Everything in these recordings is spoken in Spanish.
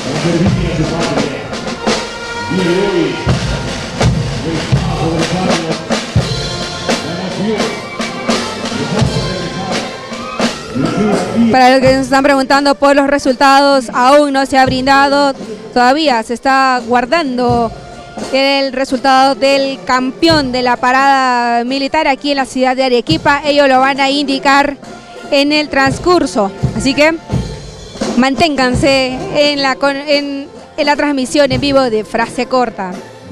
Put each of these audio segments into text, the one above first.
Para los que nos están preguntando por los resultados, aún no se ha brindado, todavía se está guardando el resultado del campeón de la parada militar aquí en la ciudad de Arequipa. Ellos lo van a indicar en el transcurso, así que manténganse en la transmisión en vivo de Frase Corta.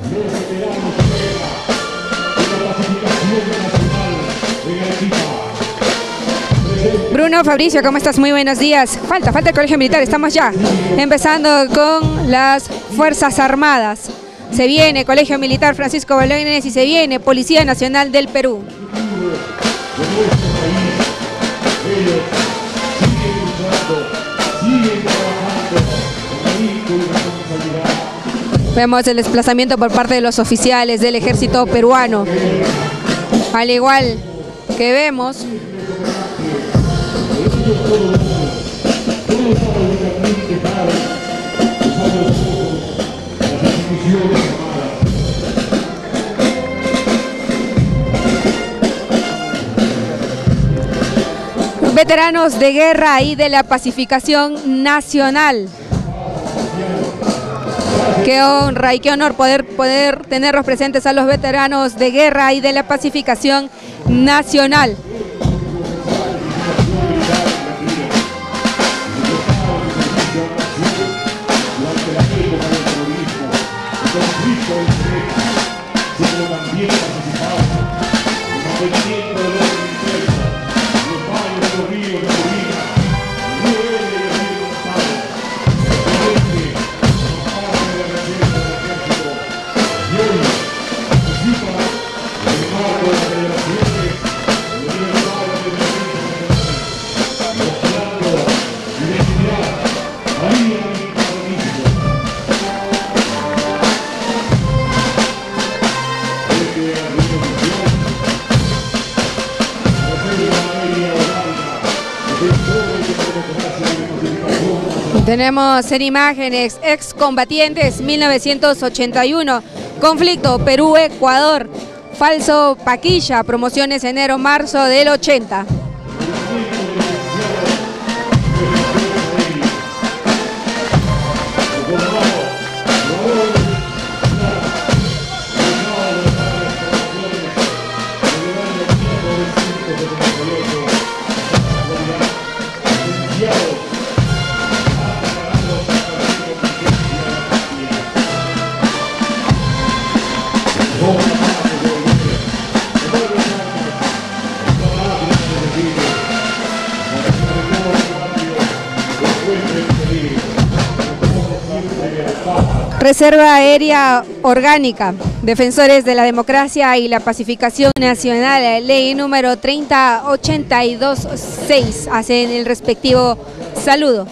Bruno, Fabricio, ¿cómo estás? Muy buenos días. Falta el Colegio Militar, estamos ya empezando con las Fuerzas Armadas. Se viene Colegio Militar Francisco Bolognesi y se viene Policía Nacional del Perú. Vemos el desplazamiento por parte de los oficiales del ejército peruano. Al igual que vemos veteranos de guerra y de la pacificación nacional. Qué honra y qué honor poder tenerlos presentes a los veteranos de guerra y de la pacificación nacional. Tenemos en imágenes excombatientes 1981, conflicto Perú-Ecuador, falso Paquilla, promociones enero-marzo del 80. Reserva Aérea Orgánica, Defensores de la Democracia y la Pacificación Nacional, ley número 3082-6, hacen el respectivo saludo.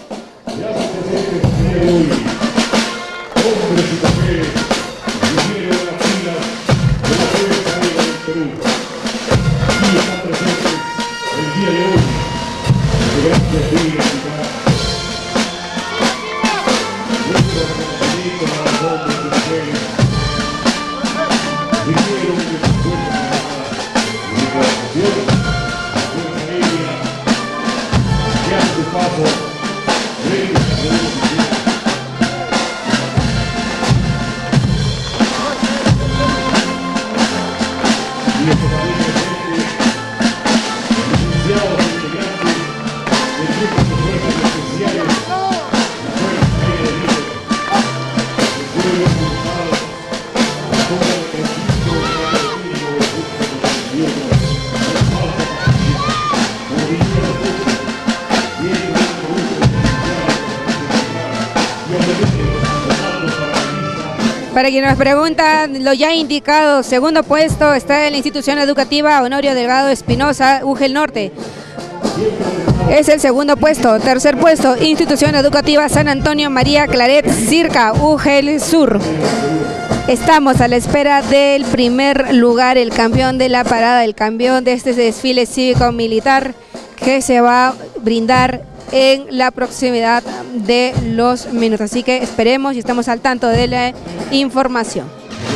Para quien nos pregunta, lo ya indicado, segundo puesto está en la institución educativa Honorio Delgado Espinosa, UGEL Norte. Es el segundo puesto. Tercer puesto, institución educativa San Antonio María Claret Circa, UGEL Sur. Estamos a la espera del primer lugar, el campeón de la parada, el campeón de este desfile cívico-militar que se va a brindar en la proximidad de los minutos. Así que esperemos y estamos al tanto de la información.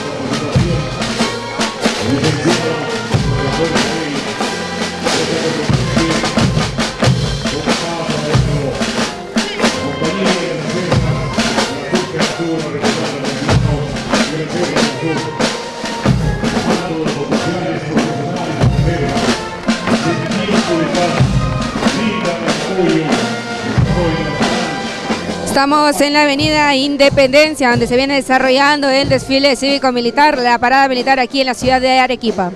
Estamos en la avenida Independencia, donde se viene desarrollando el desfile cívico-militar, la parada militar aquí en la ciudad de Arequipa.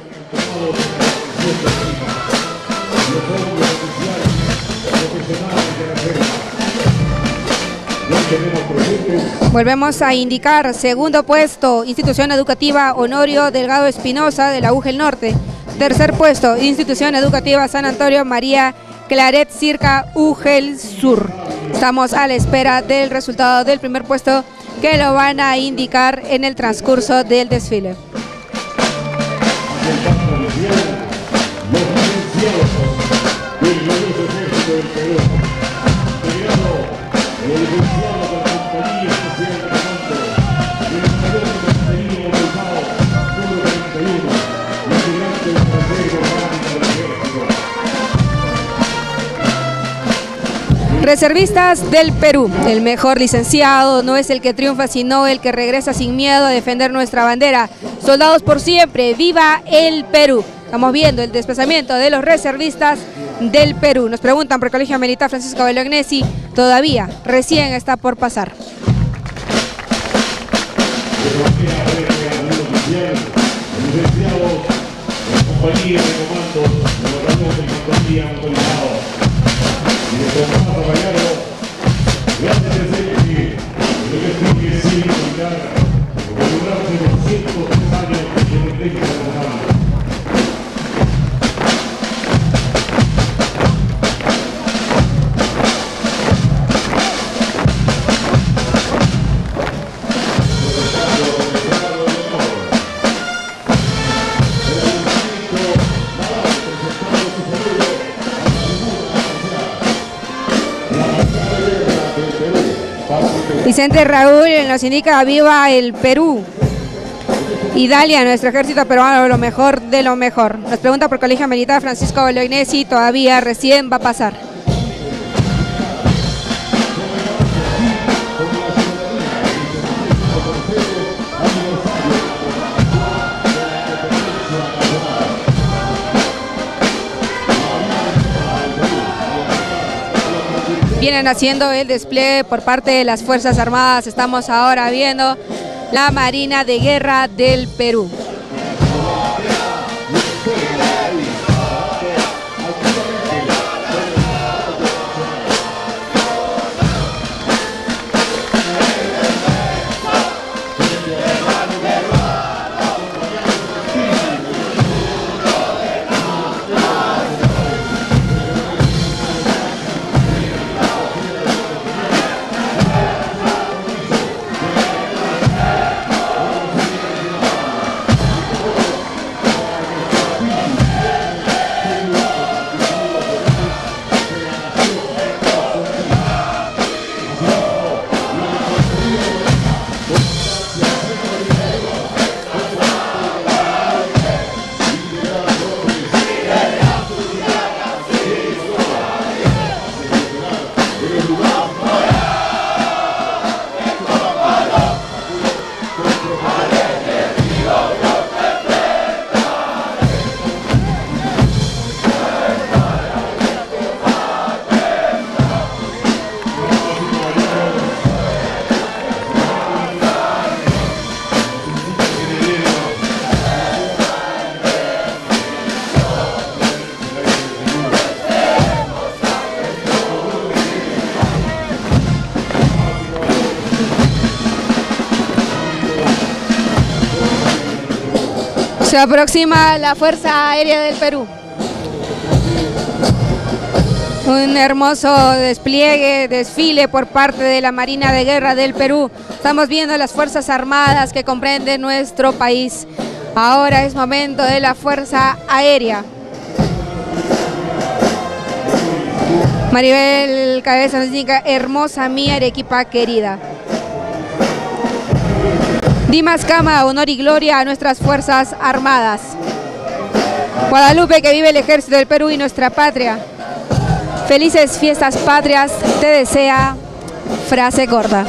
Volvemos a indicar, segundo puesto, Institución Educativa Honorio Delgado Espinosa de la UGEL Norte. Tercer puesto, Institución Educativa San Antonio María Claret Circa UGEL Sur. Estamos a la espera del resultado del primer puesto, que lo van a indicar en el transcurso del desfile. Reservistas del Perú. El mejor licenciado no es el que triunfa, sino el que regresa sin miedo a defender nuestra bandera. Soldados por siempre, ¡viva el Perú! Estamos viendo el desplazamiento de los reservistas del Perú. Nos preguntan por el Colegio Militar Francisco Bolognesi, todavía, recién está por pasar. Vicente Raúl nos indica ¡viva el Perú! Y Dalia, nuestro ejército peruano, lo mejor de lo mejor. Nos pregunta por Colegio Militar Francisco Bolognesi, todavía recién va a pasar. Vienen haciendo el despliegue por parte de las Fuerzas Armadas. Estamos ahora viendo la Marina de Guerra del Perú. Se aproxima la Fuerza Aérea del Perú. Un hermoso despliegue, desfile por parte de la Marina de Guerra del Perú. Estamos viendo las Fuerzas Armadas que comprenden nuestro país. Ahora es momento de la Fuerza Aérea. Maribel Cabeza nos indica, hermosa mi Arequipa querida. Dimas Cama, honor y gloria a nuestras Fuerzas Armadas. Guadalupe, que vive el Ejército del Perú y nuestra patria. Felices fiestas patrias, te desea Frase Corta.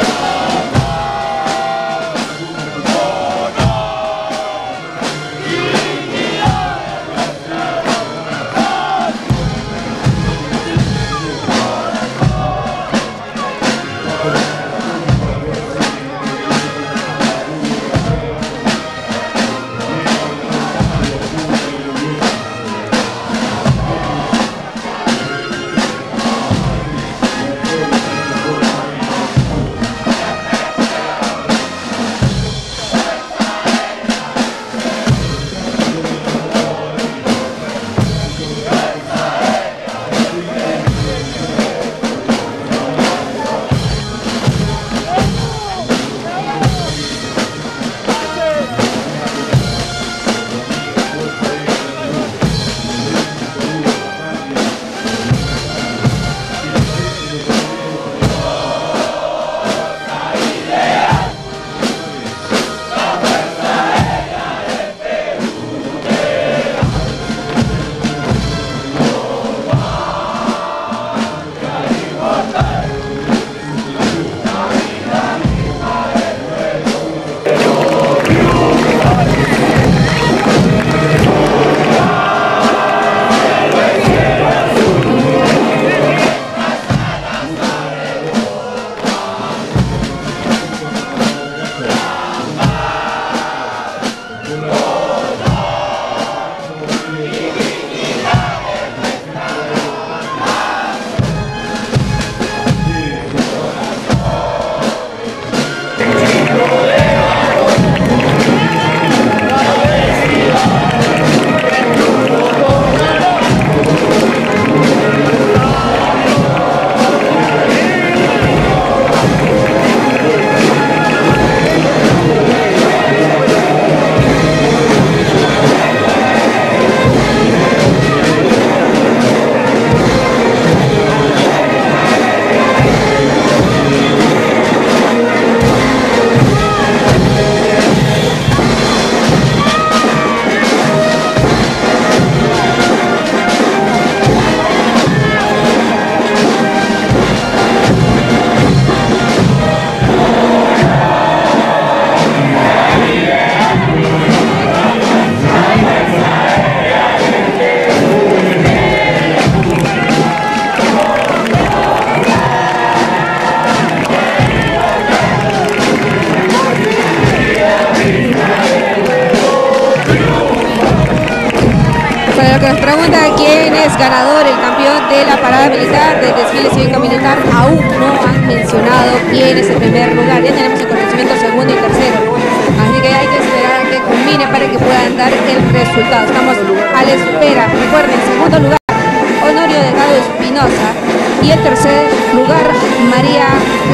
Nos pregunta quién es ganador, el campeón de la parada militar, del desfile cívico-militar. Aún no han mencionado quién es el primer lugar. Ya tenemos el conocimiento segundo y tercero. Así que hay que esperar a que culmine para que puedan dar el resultado. Estamos a la espera. Recuerden, segundo lugar, Honorio Delgado Espinosa. Y el tercer lugar, María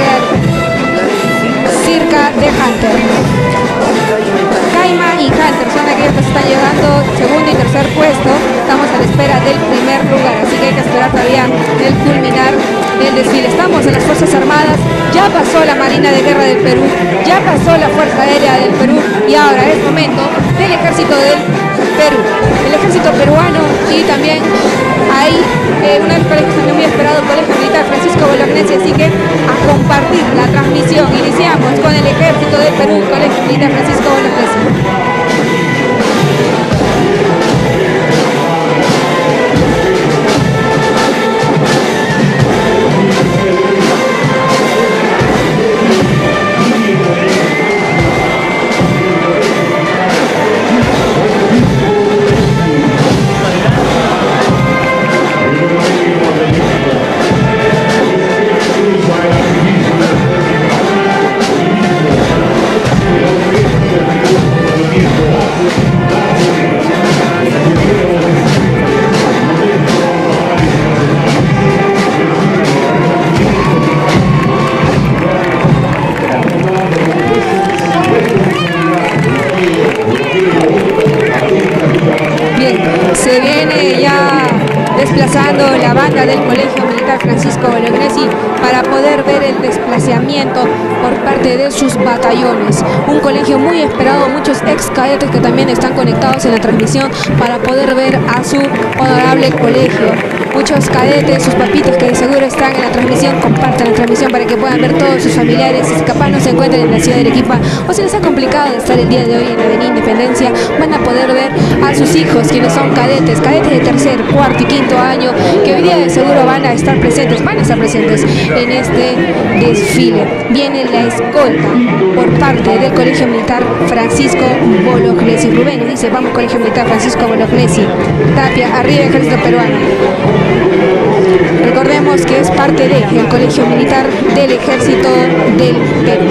Circa de Hunter. Caima y Hunter son aquellos que se están llegando segundo y tercer puesto. Estamos a la espera del primer lugar, así que hay que esperar todavía el culminar del desfile. Estamos en las Fuerzas Armadas, ya pasó la Marina de Guerra del Perú, ya pasó la Fuerza Aérea del Perú y ahora es momento del Ejército del Perú, el Ejército peruano. Y también hay uno de los colegios también muy esperado, el Colegio Militar Francisco Bolognesi, así que a compartir la transmisión. Iniciamos con el Ejército del Perú, Colegio Militar Francisco Bolognesi. por parte de sus batallones. Un colegio muy esperado, muchos ex cadetes que también están conectados en la transmisión para poder ver a su honorable colegio. Muchos cadetes, sus papitos que de seguro están en la transmisión, compartan la transmisión para que puedan ver todos sus familiares. Si capaz no se encuentran en la ciudad de Arequipa o si les ha complicado de estar el día de hoy en la Avenida Independencia, van a poder ver a sus hijos, quienes son cadetes de tercer, cuarto y quinto año, que hoy día de seguro van a estar presentes en este desfile. Viene la escolta por parte del Colegio Militar Francisco Bolognesi. Rubén nos dice, vamos Colegio Militar Francisco Bolognesi. Tapia, arriba Ejército Peruano. Recordemos que es parte del Colegio Militar del Ejército del Perú.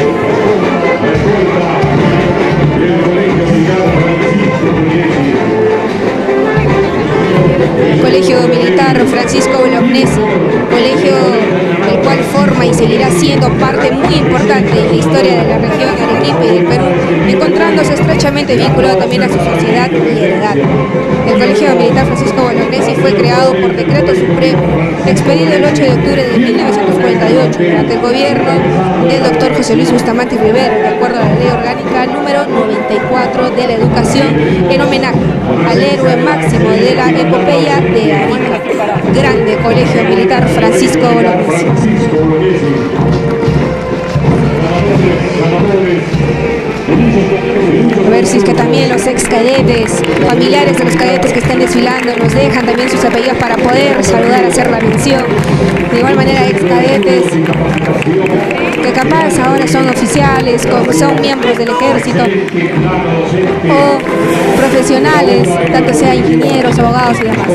Colegio Militar Francisco Bolognesi, colegio el cual forma y seguirá siendo parte muy importante de la historia de la región de Arequipa y del Perú, encontrándose estrechamente vinculado también a su sociedad y heredad. El Colegio Militar Francisco Bolognesi fue creado por decreto supremo, expedido el 8 de octubre de 1948, durante el gobierno del doctor José Luis Bustamante Rivero, de acuerdo a la Ley Orgánica número 94 de la Educación, en homenaje al héroe máximo de la epopeya de Arica. Grande Colegio Militar Francisco Bolognesi. A ver si es que también los ex cadetes, familiares de los cadetes que están desfilando, nos dejan también sus apellidos para poder saludar, hacer la mención. De igual manera, ex cadetes que capaz ahora son oficiales, son miembros del ejército o profesionales, tanto sea ingenieros, abogados y demás.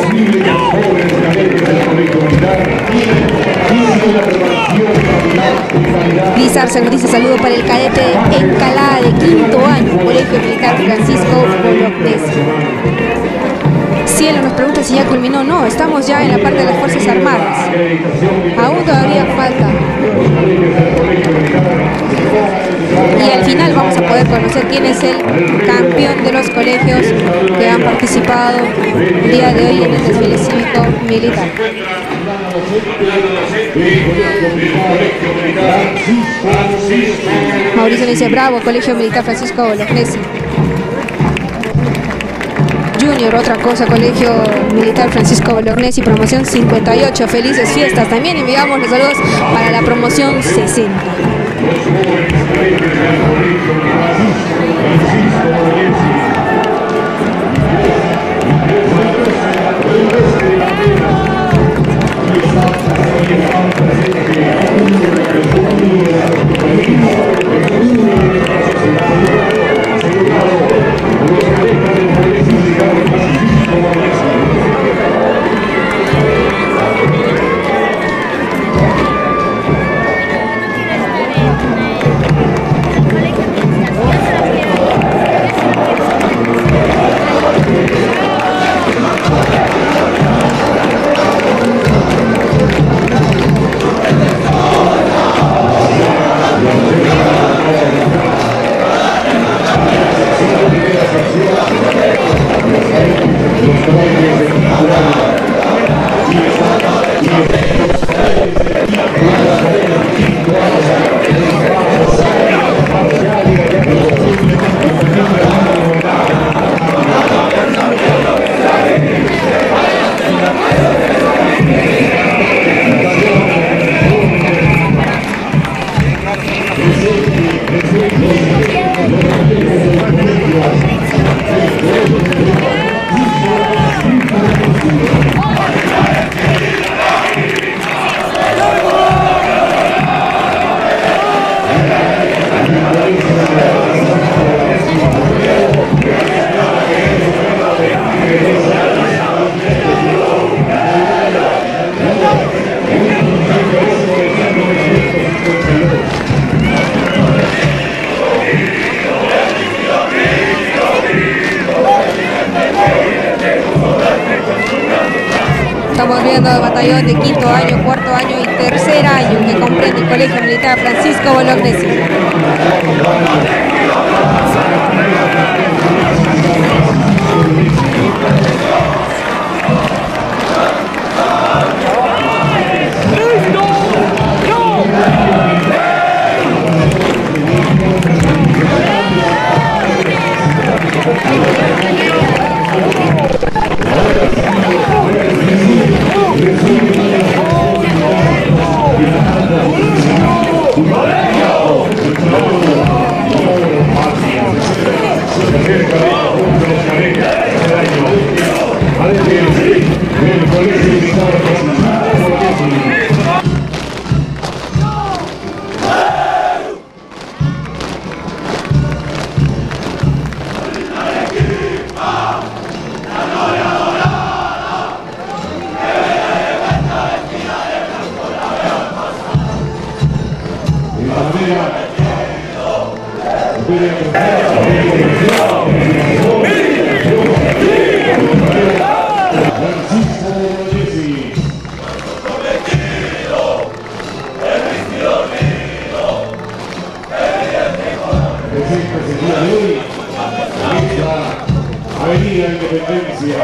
Lizarse nos dice saludo para el cadete Encalada de quinto año, Colegio Militar Francisco Bolognesi. Cielo nos pregunta si ya culminó. No, estamos ya en la parte de las Fuerzas Armadas. Aún todavía falta. Y al final vamos a poder conocer quién es el campeón de los colegios que han participado el día de hoy en el desfile cívico militar. Mauricio dice bravo, Colegio Militar Francisco Bolognesi. Junior, otra cosa, Colegio Militar Francisco Bolognesi, promoción 58, felices fiestas. También enviamos los saludos para la promoción 60. Estamos viendo el batallón de quinto año, cuarto año y tercer año que comprende el Colegio Militar Francisco Bolognesi. Avenida Independencia.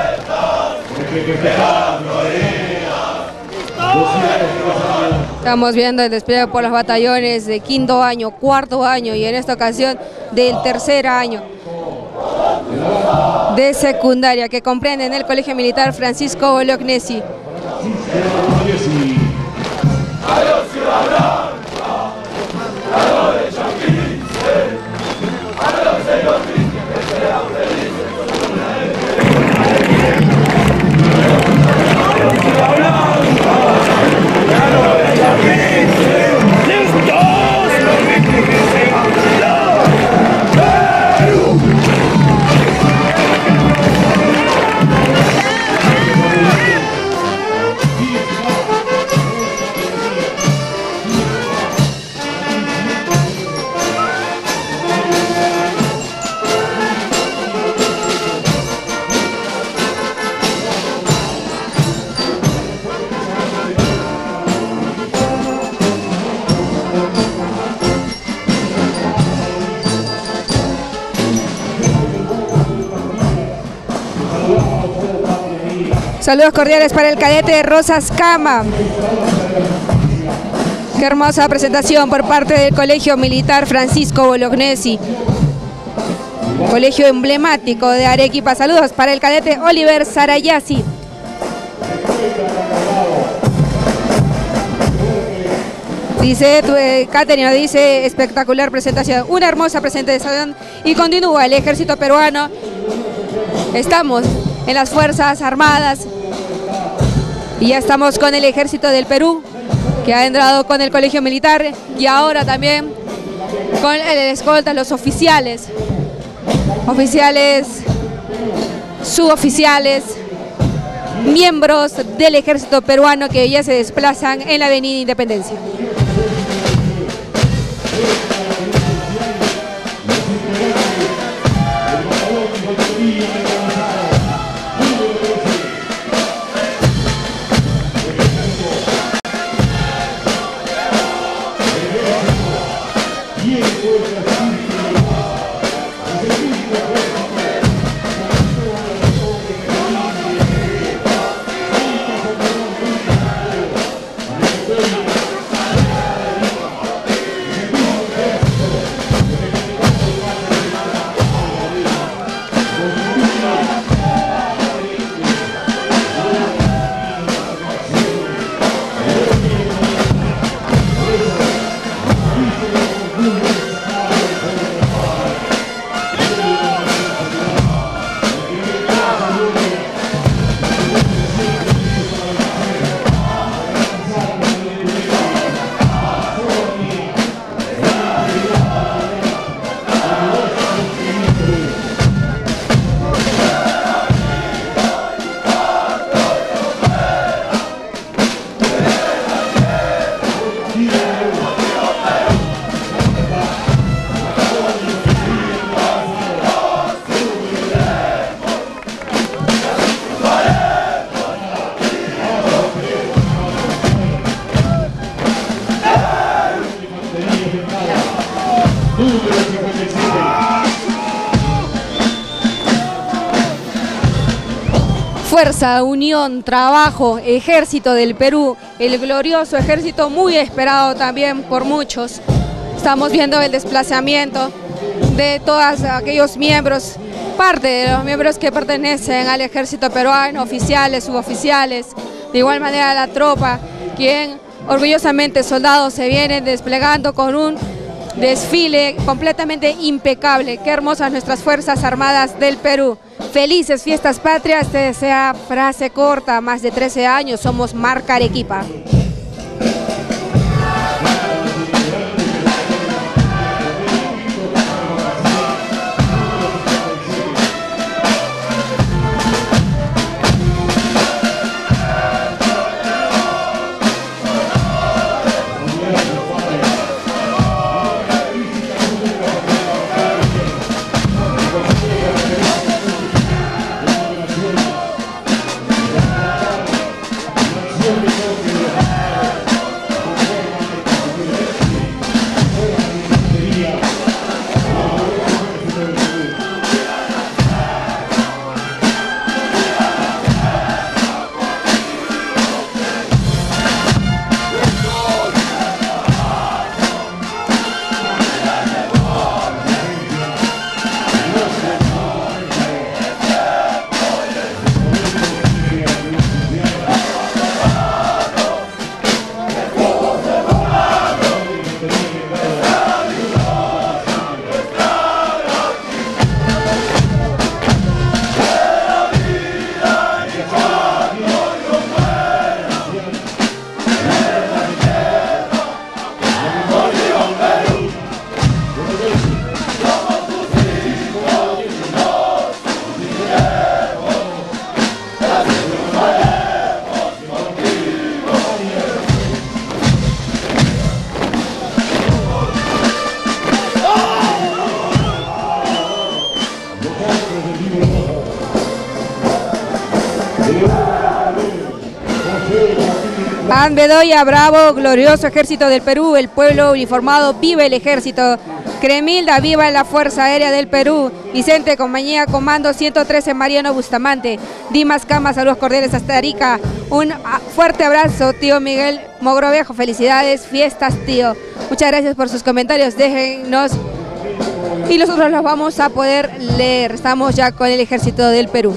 Estamos viendo el despliegue por los batallones de quinto año, cuarto año y en esta ocasión del tercer año de secundaria, que comprenden el Colegio Militar Francisco Bolognesi. Saludos cordiales para el cadete Rosas Cama. Qué hermosa presentación por parte del Colegio Militar Francisco Bolognesi, colegio emblemático de Arequipa. Saludos para el cadete Oliver Sarayasi. Dice, Caterina dice, espectacular presentación, una hermosa presentación, y continúa el ejército peruano. Estamos en las Fuerzas Armadas y ya estamos con el ejército del Perú, que ha entrado con el colegio militar, y ahora también con el escolta, los oficiales, suboficiales, miembros del ejército peruano que ya se desplazan en la avenida Independencia. Fuerza, unión, trabajo, ejército del Perú, el glorioso ejército, muy esperado también por muchos. Estamos viendo el desplazamiento de todos aquellos miembros, parte de los miembros que pertenecen al ejército peruano, oficiales, suboficiales, de igual manera la tropa, quien orgullosamente soldados se vienen desplegando con un desfile completamente impecable. Qué hermosas nuestras Fuerzas Armadas del Perú. Felices Fiestas Patrias, te desea frase corta, más de 13 años, somos marca Arequipa. Juan Bedoya, bravo, glorioso ejército del Perú, el pueblo uniformado, viva el ejército. Cremilda, viva la Fuerza Aérea del Perú. Vicente, compañía, comando 113, Mariano Bustamante. Dimas Cama, saludos cordiales hasta Arica. Un fuerte abrazo, tío Miguel Mogrovejo, felicidades, fiestas, tío. Muchas gracias por sus comentarios, déjennos y nosotros los vamos a poder leer. Estamos ya con el ejército del Perú.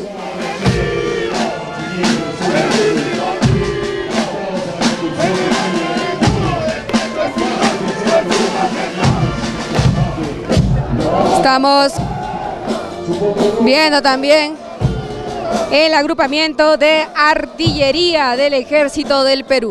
Estamos viendo también el agrupamiento de artillería del ejército del Perú.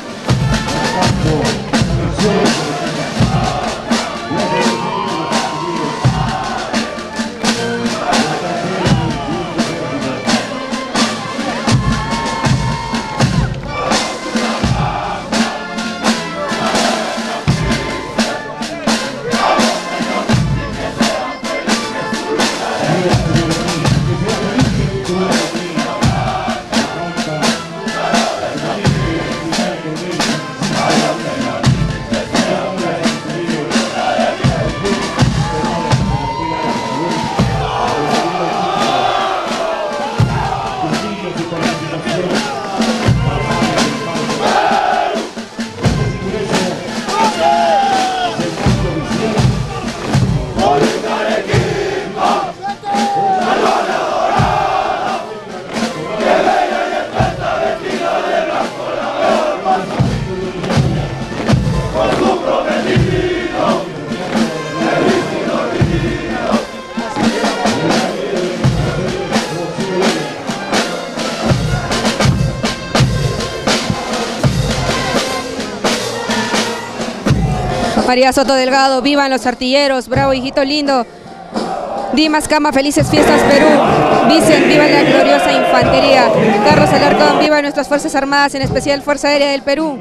María Soto Delgado, vivan los artilleros, bravo hijito lindo. Dimas Cama, felices fiestas Perú. Vicen, viva la gloriosa infantería. Carlos Alarcón, viva nuestras Fuerzas Armadas, en especial Fuerza Aérea del Perú.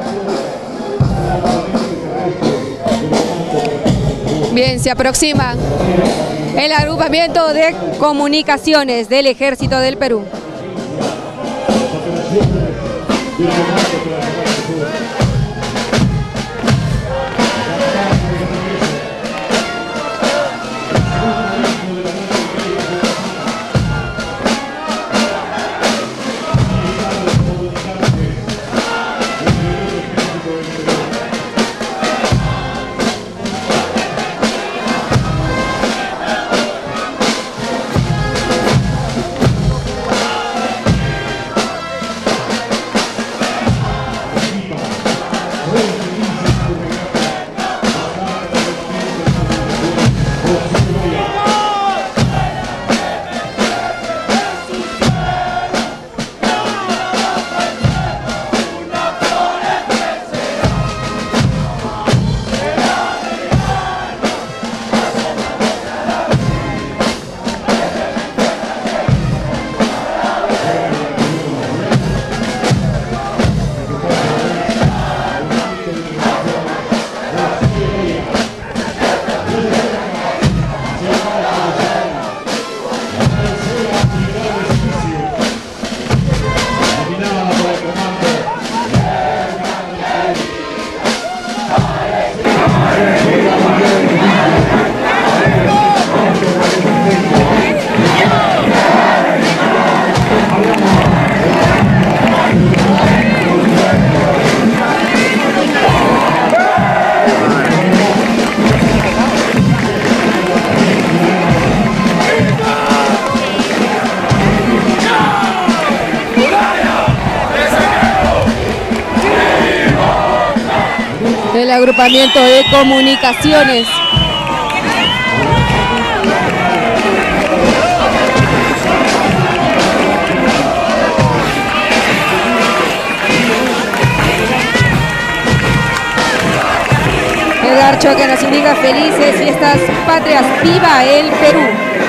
Bien, se aproxima el agrupamiento de comunicaciones del ejército del Perú. agrupamiento de comunicaciones. Edgar Choque nos indica felices fiestas patrias, viva el Perú.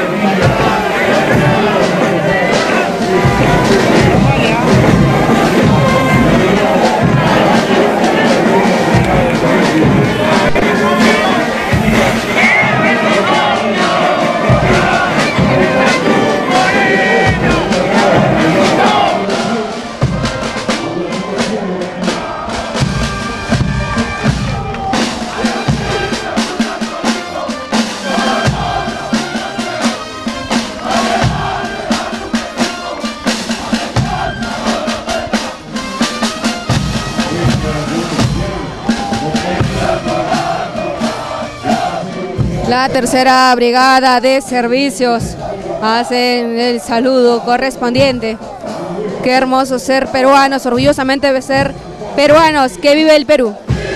La tercera brigada de servicios hacen el saludo correspondiente. Qué hermoso ser peruanos, orgullosamente de ser peruanos. ¡Que vive el Perú!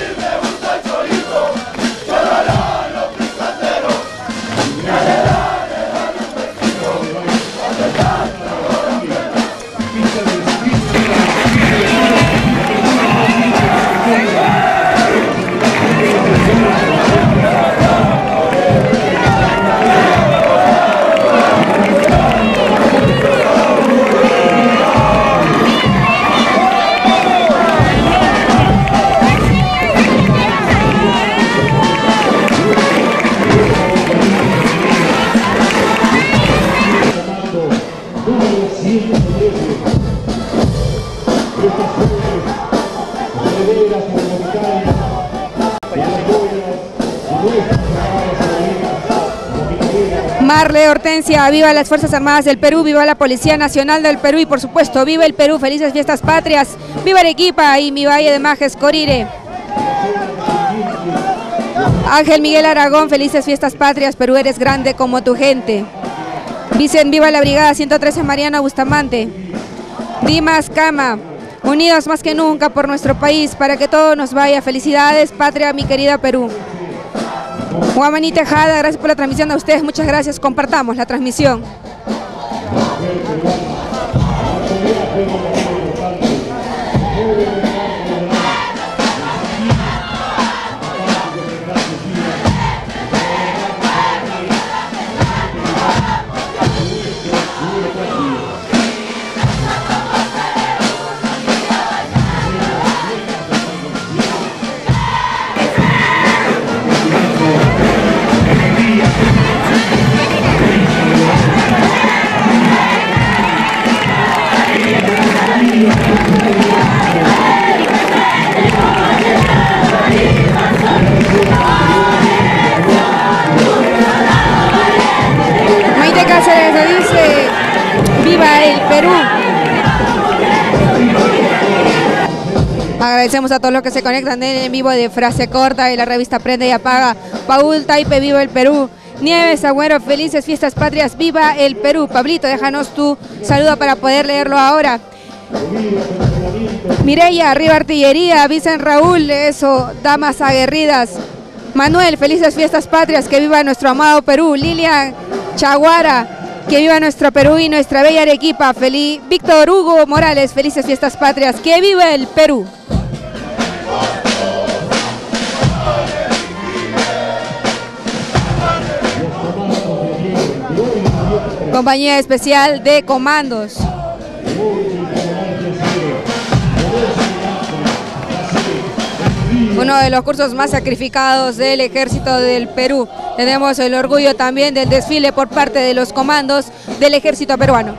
Marle Hortensia, viva las Fuerzas Armadas del Perú, viva la Policía Nacional del Perú y por supuesto, viva el Perú, felices fiestas patrias, viva Arequipa y mi Valle de Majes, Corire. Ángel Miguel Aragón, felices fiestas patrias, Perú eres grande como tu gente. Dicen viva la Brigada 113 Mariano Bustamante. Dimas Cama, unidos más que nunca por nuestro país, para que todo nos vaya. Felicidades, patria, mi querida Perú. Guamaní Tejada, gracias por la transmisión a ustedes, muchas gracias, compartamos la transmisión. Maite Cáceres dice, viva el Perú. Agradecemos a todos los que se conectan en vivo de Frase Corta y la revista Prende y Apaga. Paul Taipe, viva el Perú. Nieves Agüero, felices fiestas patrias, viva el Perú. Pablito, déjanos tu saludo para poder leerlo ahora. Mireya, arriba artillería. Vicen Raúl, eso, damas aguerridas. Manuel, felices fiestas patrias, que viva nuestro amado Perú. Lilian Chaguara, que viva nuestro Perú y nuestra bella Arequipa. Víctor Hugo Morales, felices fiestas patrias, que viva el Perú. Compañía Especial de Comandos. Uno de los cursos más sacrificados del Ejército del Perú. Tenemos el orgullo también del desfile por parte de los comandos del Ejército peruano.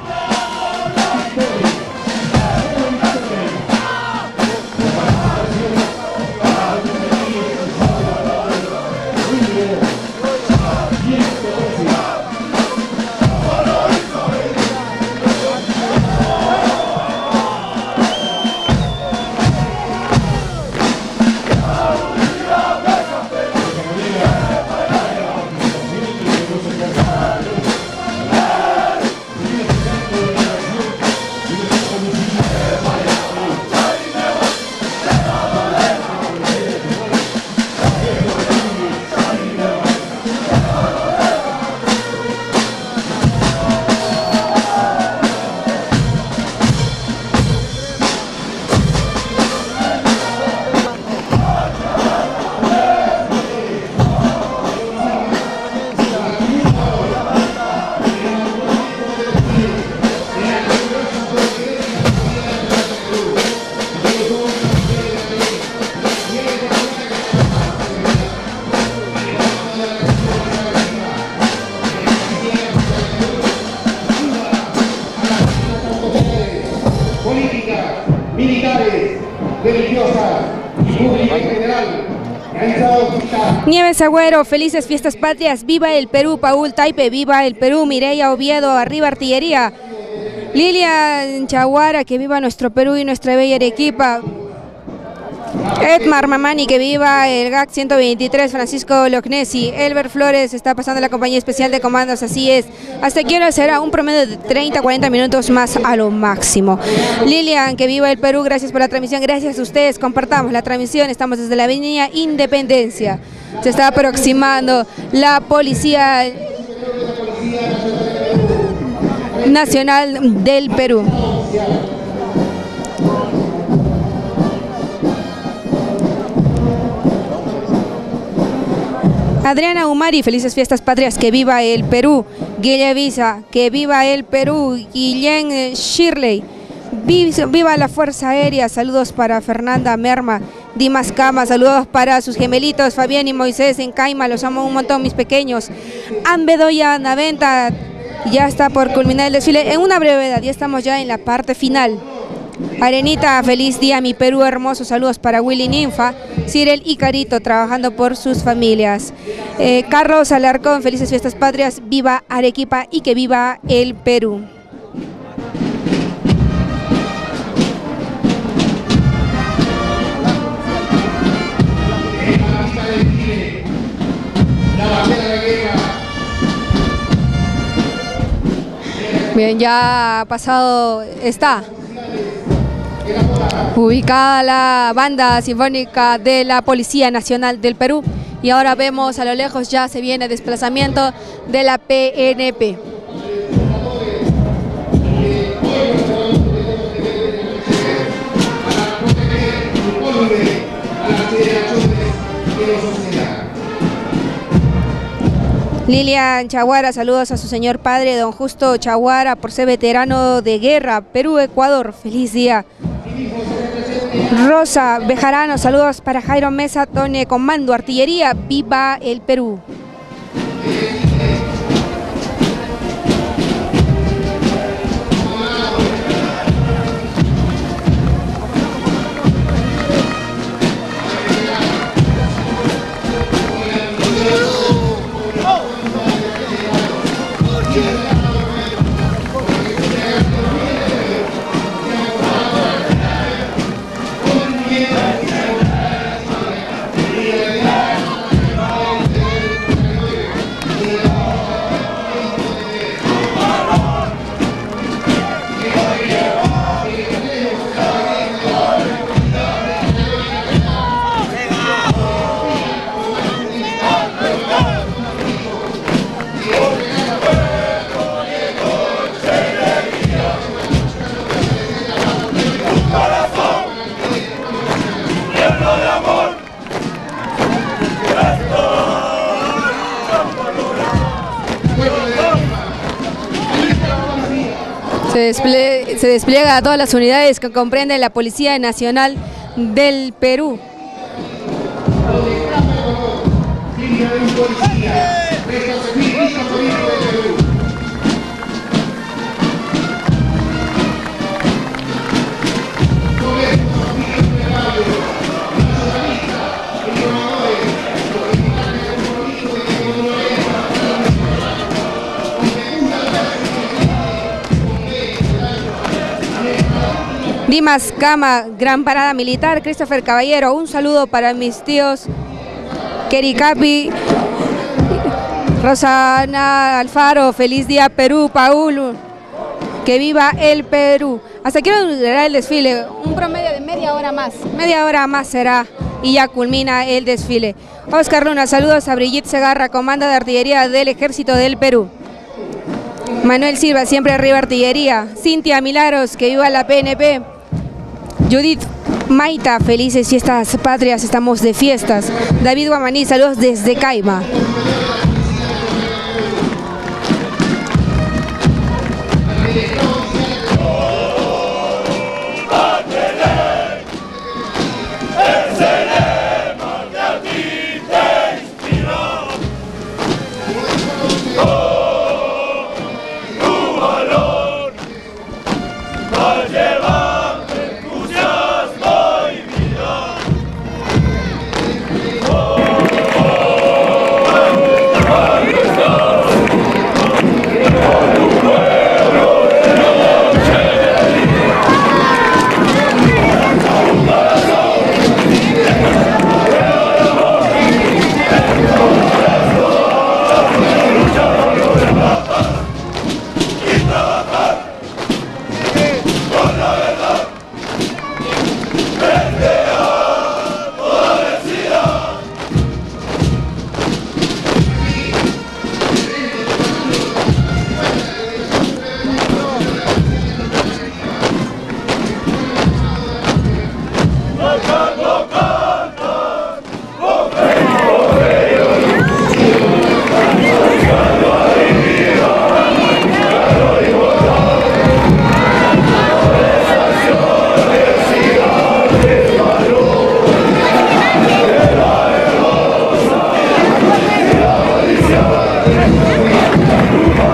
Nieves Agüero, felices fiestas patrias, viva el Perú. Paul Taipe, viva el Perú. Mireya Oviedo, arriba Artillería. Lilian Chaguara, que viva nuestro Perú y nuestra bella Arequipa. Edmar Mamani, que viva el GAC 123, Francisco Lognesi. Elber Flores está pasando la compañía especial de comandos, así es. Hasta aquí ahora será un promedio de 30-40 minutos más a lo máximo. Lilian, que viva el Perú, gracias por la transmisión, gracias a ustedes, compartamos la transmisión, estamos desde la avenida Independencia. Se está aproximando la Policía Nacional del Perú. Adriana Umari, felices fiestas patrias, que viva el Perú. Guille Visa, que viva el Perú. Guillén Shirley, viva la Fuerza Aérea. Saludos para Fernanda Merma. Dimas Cama, saludos para sus gemelitos Fabián y Moisés en Caima, los amo un montón mis pequeños. Ambedoya Naventa, ya está por culminar el desfile. En una brevedad, ya estamos ya en la parte final. Arenita, feliz día mi Perú hermoso, saludos para Willy Ninfa, Cyril y Carito trabajando por sus familias. Carlos Alarcón, felices fiestas patrias, viva Arequipa y que viva el Perú. Bien, ya ha pasado, está ubicada la banda sinfónica de la Policía Nacional del Perú y ahora vemos a lo lejos ya se viene desplazamiento de la PNP. Lilian Chaguara, saludos a su señor padre, don Justo Chaguara, por ser veterano de guerra. Perú-Ecuador, feliz día. Rosa Bejarano, saludos para Jairo Mesa, Tone Comando, Artillería, viva el Perú. Se despliega a todas las unidades que comprenden la Policía Nacional del Perú. Dimas Cama, gran parada militar. Christopher Caballero, un saludo para mis tíos Kericapi, Rosana Alfaro, feliz día Perú. Paul, que viva el Perú. Hasta aquí durará el desfile, un promedio de media hora más será y ya culmina el desfile. Oscar Luna, saludos a Brigitte Segarra, comando de artillería del Ejército del Perú. Manuel Silva, siempre arriba Artillería. Cintia Milagros, que viva la PNP. Judith Maita, felices fiestas patrias, estamos de fiestas. David Guamaní, saludos desde Caima.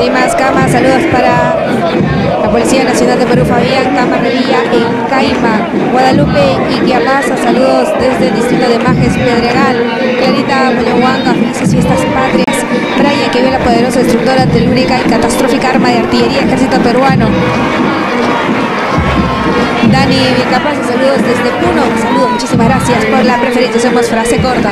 Hay más Cama, saludos para la Policía Nacional de Perú, Fabián Cama Revilla en Caima. Guadalupe Iquiapaza, saludos desde el distrito de Majes, Pedregal. Clarita Moyohuanga, felices fiestas patrias. Brian, que vio la poderosa destructora telúrica y catastrófica arma de artillería ejército peruano. Dani Vilcapaz, saludos desde Puno. Saludos, muchísimas gracias por la preferencia. Somos frase corta.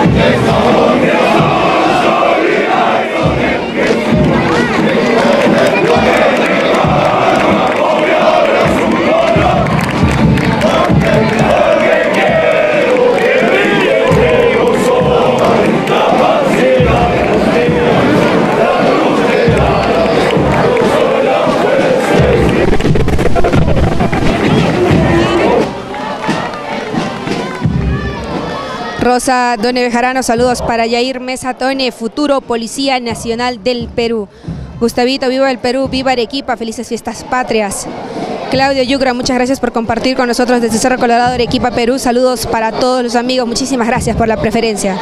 Rosa Done Bejarano, saludos para Yair Mesa Tone, futuro Policía Nacional del Perú. Gustavito, viva el Perú, viva Arequipa, felices fiestas patrias. Claudio Yucra, muchas gracias por compartir con nosotros desde Cerro Colorado, Arequipa, Perú. Saludos para todos los amigos, muchísimas gracias por la preferencia.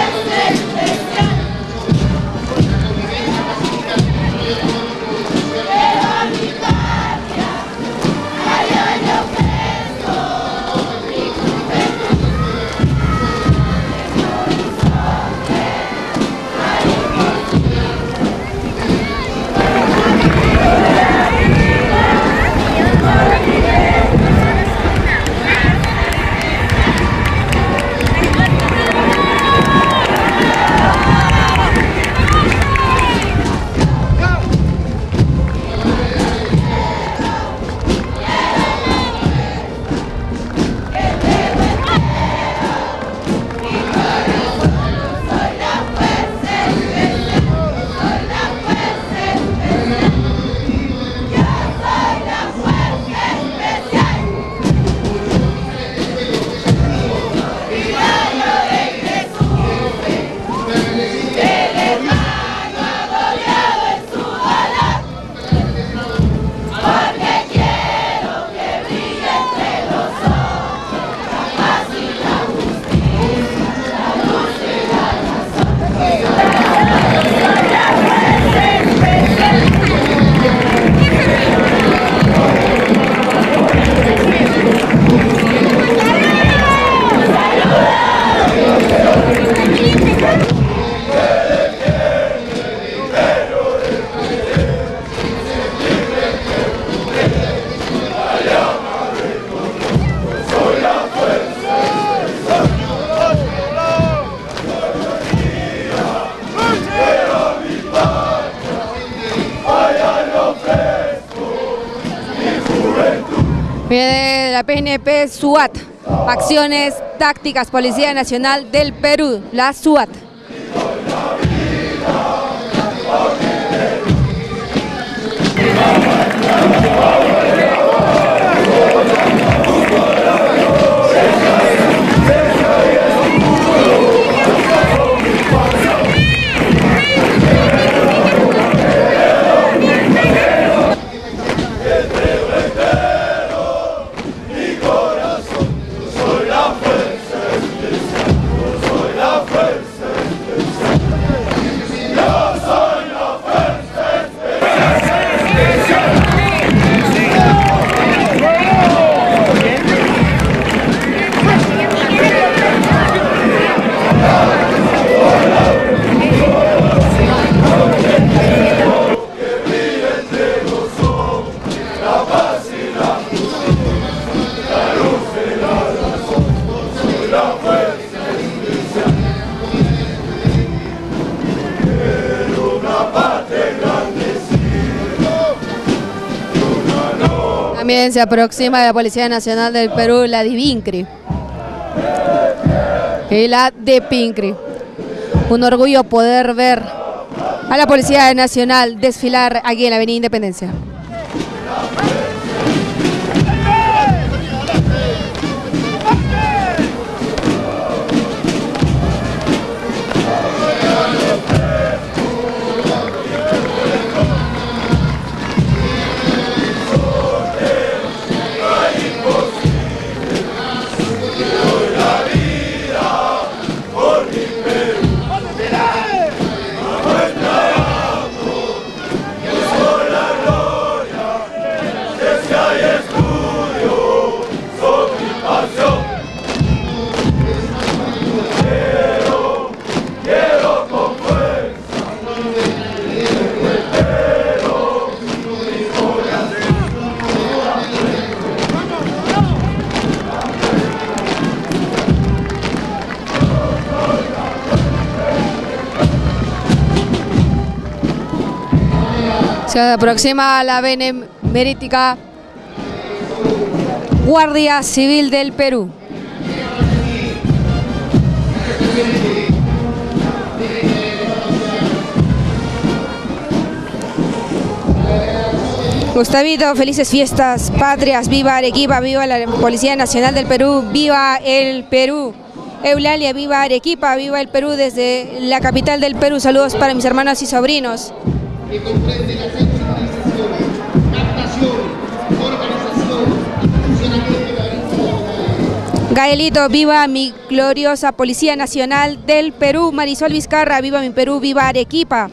Viene de la PNP SWAT, Acciones Tácticas Policía Nacional del Perú, la SWAT. También se aproxima de la Policía Nacional del Perú, la DIVINCRI y la DEPINCRI. Un orgullo poder ver a la Policía Nacional desfilar aquí en la Avenida Independencia. Se aproxima la benemérita Guardia Civil del Perú. Gustavito, felices fiestas patrias, viva Arequipa, viva la Policía Nacional del Perú, viva el Perú. Eulalia, viva Arequipa, viva el Perú desde la capital del Perú. Saludos para mis hermanos y sobrinos. Que comprende la sensibilización, captación, organización y funcionamiento de la institución. Gaelito, viva mi gloriosa Policía Nacional del Perú. Marisol Vizcarra, viva mi Perú, viva Arequipa.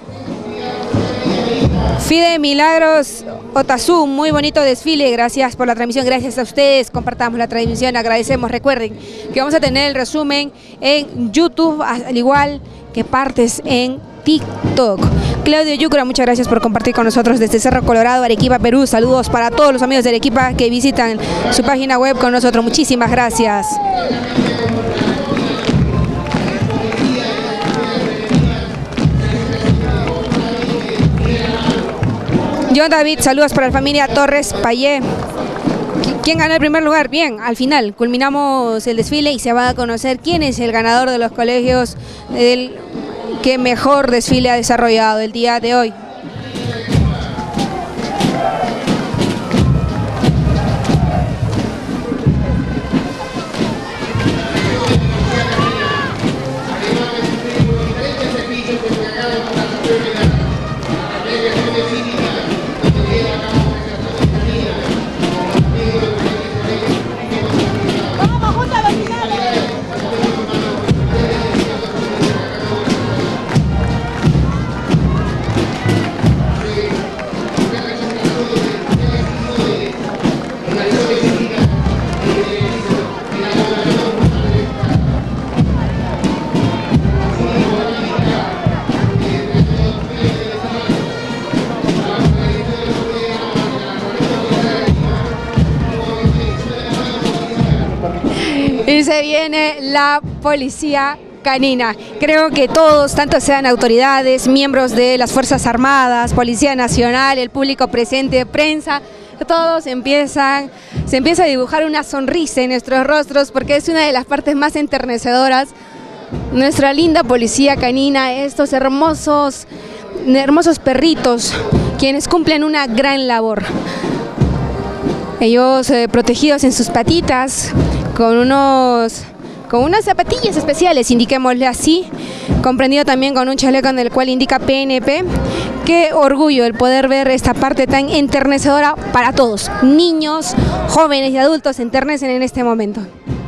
Fide Milagros Otazú, muy bonito desfile, gracias por la transmisión, gracias a ustedes, compartamos la transmisión, agradecemos, recuerden que vamos a tener el resumen en YouTube, al igual que partes en TikTok. Claudio Yucra, muchas gracias por compartir con nosotros desde Cerro Colorado, Arequipa, Perú. Saludos para todos los amigos de Arequipa que visitan su página web con nosotros, muchísimas gracias. John David, saludos para la familia Torres Payé. ¿Quién ganó el primer lugar? Bien, al final culminamos el desfile y se va a conocer quién es el ganador de los colegios que mejor desfile ha desarrollado el día de hoy. Y se viene la policía canina. Creo que todos, tanto sean autoridades, miembros de las Fuerzas Armadas, Policía Nacional, el público presente, prensa, todos se empieza a dibujar una sonrisa en nuestros rostros porque es una de las partes más enternecedoras. Nuestra linda policía canina, estos hermosos perritos, quienes cumplen una gran labor. Ellos protegidos en sus patitas, con unas zapatillas especiales, indiquémosle así, comprendido también con un chaleco en el cual indica PNP. Qué orgullo el poder ver esta parte tan enternecedora para todos, niños, jóvenes y adultos se enternecen en este momento.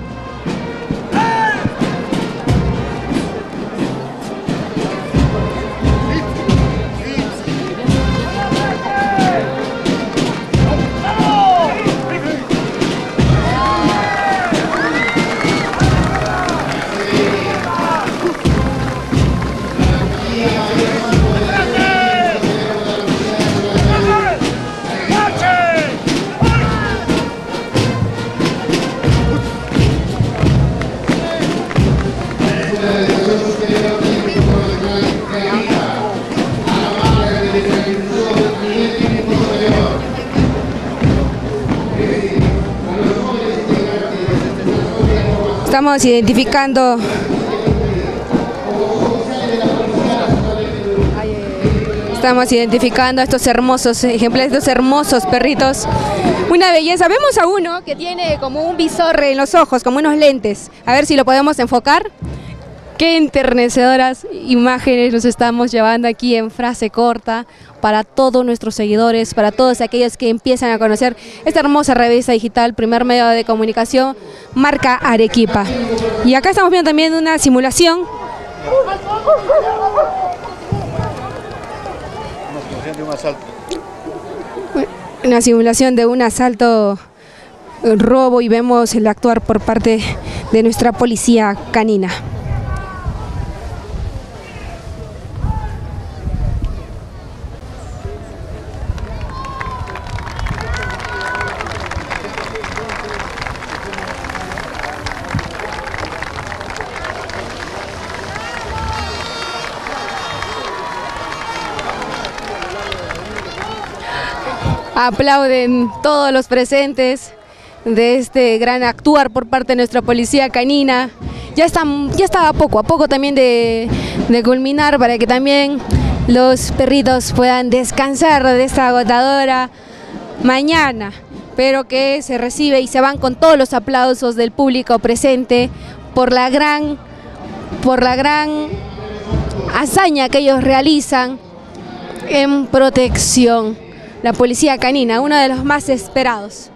Estamos identificando a estos hermosos ejemplares, estos hermosos perritos. Una belleza. Vemos a uno que tiene como un visor en los ojos, como unos lentes. A ver si lo podemos enfocar. Qué enternecedoras imágenes nos estamos llevando aquí en frase corta para todos nuestros seguidores, para todos aquellos que empiezan a conocer esta hermosa revista digital, primer medio de comunicación, marca Arequipa. Y acá estamos viendo también una simulación. Una simulación de un asalto, robo, y vemos el actuar por parte de nuestra policía canina. Aplauden todos los presentes de este gran actuar por parte de nuestra policía canina. Ya está poco a poco también de culminar para que también los perritos puedan descansar de esta agotadora mañana, pero que se recibe y se van con todos los aplausos del público presente por la gran hazaña que ellos realizan en protección. La policía canina, uno de los más esperados.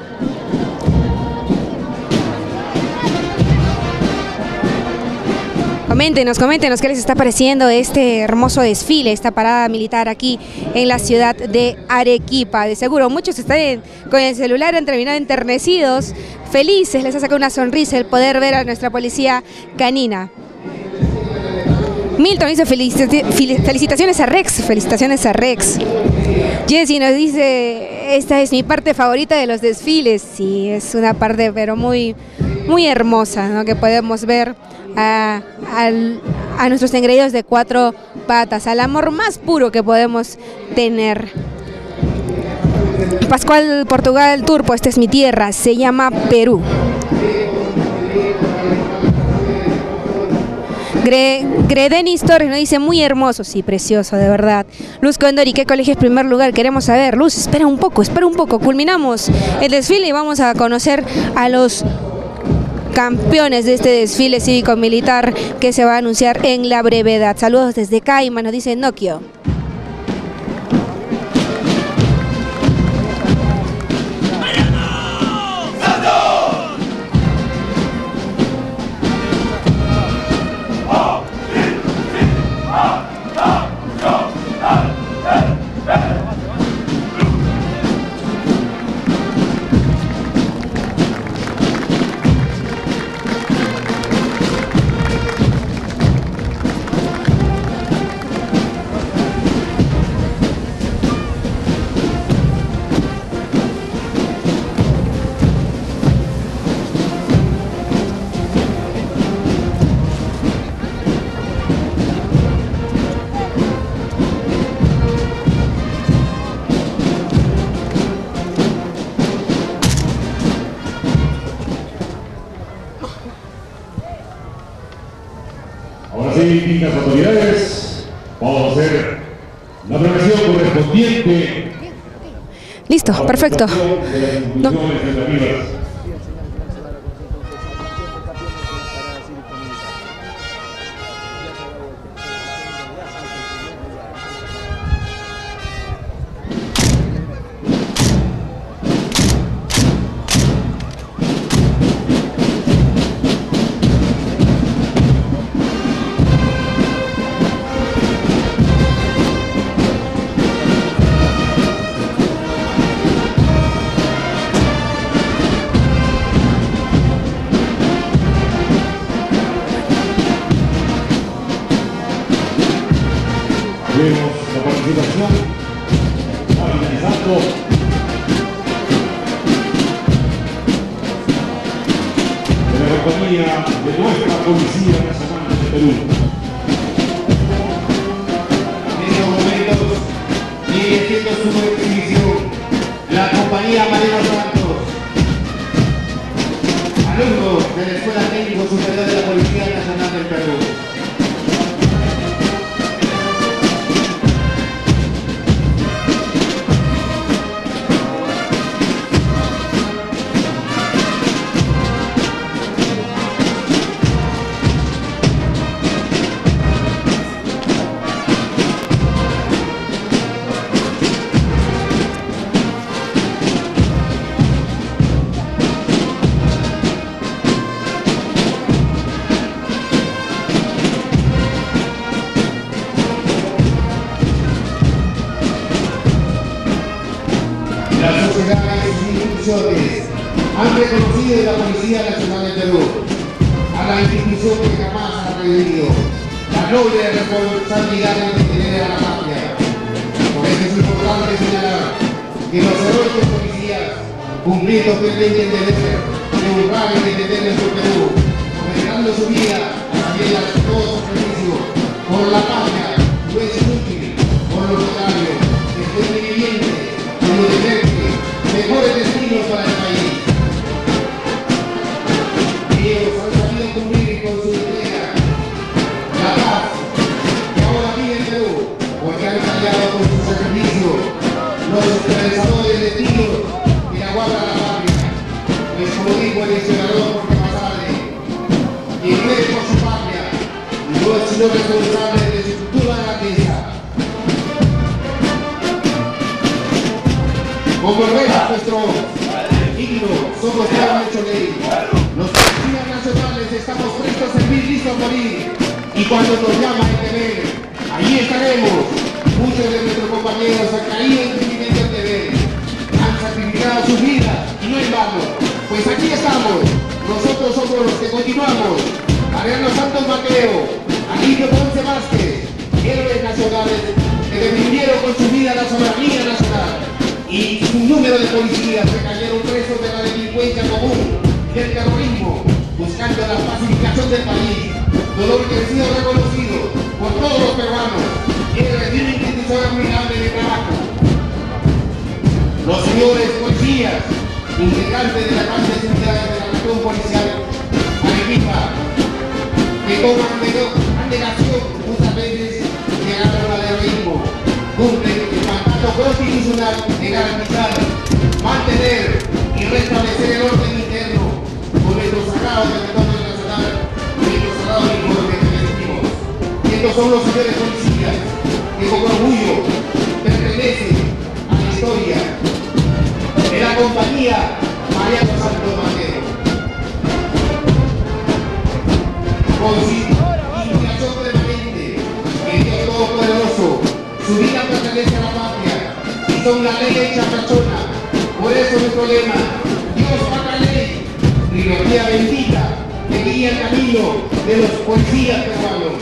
Coméntenos qué les está pareciendo este hermoso desfile, esta parada militar aquí en la ciudad de Arequipa. De seguro muchos están con el celular, han terminado enternecidos, felices, les ha sacado una sonrisa el poder ver a nuestra policía canina. Milton dice felicitaciones a Rex. Jessy nos dice, esta es mi parte favorita de los desfiles. Sí, es una parte pero muy hermosa, ¿no? Que podemos ver a nuestros engreídos de 4 patas, al amor más puro que podemos tener. Pascual Portugal Turpo, esta es mi tierra, se llama Perú. Gredenis Torres nos dice, muy hermoso, sí, precioso, de verdad. Luz Condori, ¿qué colegio es primer lugar? Queremos saber. Luz, espera un poco, culminamos el desfile y vamos a conocer a los campeones de este desfile cívico-militar que se va a anunciar en la brevedad. Saludos desde Caima, nos dice Nokio. Ahora sí, distintas autoridades, vamos a hacer la premiación correspondiente. Listo, perfecto. No. Vemos la participación, está finalizando. De la compañía de nuestra Policía Nacional de Perú. En estos momentos sigue siendo su exhibición la compañía Mariano Santos, alumnos de la Escuela Técnico Superior de la Policía Nacional del Perú. Las sociedades y instituciones han reconocido la Policía Nacional de Perú a la institución que jamás ha revivido la noble responsabilidad de mantener a la patria. Por eso es importante señalar que los heroicos policías, cumpliendo fielmente el deber de honrar y defender nuestro Perú, ofreciendo su vida también a todo sacrificio por la patria, no es inútil, por lo contrario, es conveniente como deber detallado por su sacrificio, los realizadores de tiros que aguardan la patria. Pues como dijo el historiador Jorge Basadre, quien muere por su patria no es sino responsable de su futura grandeza. Como el rey nuestro digno, somos ya hecho ley. Los policías nacionales estamos prestos a servir, listos a morir. Y cuando nos llama el deber, allí estaremos. Muchos de nuestros compañeros han caído en cumplimiento del deber. Han sacrificado sus vidas y no en vano. Pues aquí estamos. Nosotros somos los que continuamos. Mariano Santos Mateo, Alirio Ponce Vázquez, héroes nacionales que defendieron con su vida la soberanía nacional. Y un número de policías que cayeron presos de la delincuencia común, del terrorismo, buscando la pacificación del país. Dolor que ha sido reconocido por todos los peruanos. Quiere decir una institución admirable de trabajo. Los señores policías, integrantes de las grandes unidades de la región policial Arequipa, que toman negación muchas veces llegaron al heroísmo, cumplen el mandato constitucional de garantizar, mantener y restablecer el orden interno con nuestro sagrado territorio nacional y nuestro sagrado uniforme que vestimos. Y estos son los señores policías que con orgullo pertenecen a la historia de la compañía Mariano Santos Mateo. Con su inspiración permanente, que Dios Todopoderoso, su vida pertenece a la patria y son la ley hecha persona. Por eso nuestro lema, Dios patria ley, trilogía bendita que guía el camino de los policías peruanos.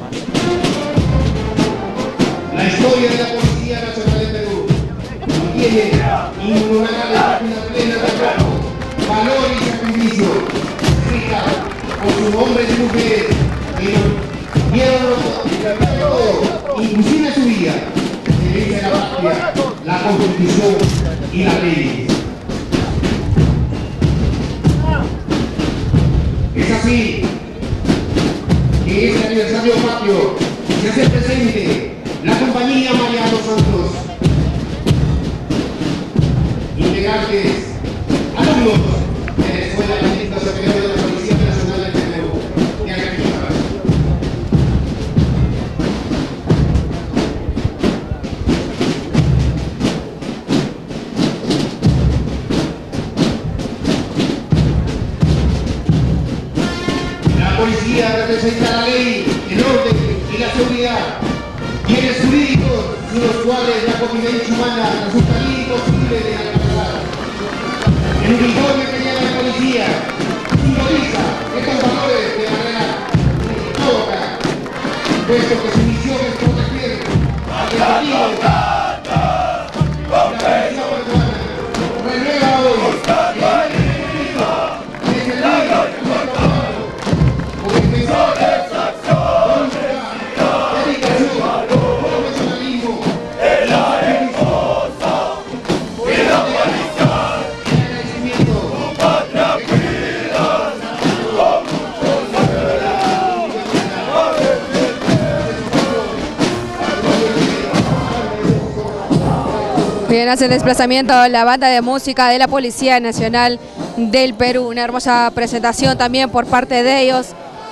La historia de la Policía Nacional de Perú contiene innumerables páginas plenas de trabajo, valor y sacrificio, escrita por sus hombres y mujeres que dieron todo, inclusive su vida, que dice la patria, la Constitución y la ley. Es así que este aniversario patrio se hace presente la compañía Mariano Santos, integrantes, alumnos de la Escuela Técnica Superior de la Policía Nacional del Perú, de Arequipa. La policía representa la ley, el orden y la seguridad. Bienes jurídicos sin los cuales la convivencia humana resulta imposible de alcanzar. El uniforme que lleva la policía simboliza estos valores de manera inequívoca, puesto que su misión es proteger al defendido. La policía peruana renueva hoy Bien, hace el desplazamiento la banda de música de la Policía Nacional del Perú. Una hermosa presentación también por parte de ellos.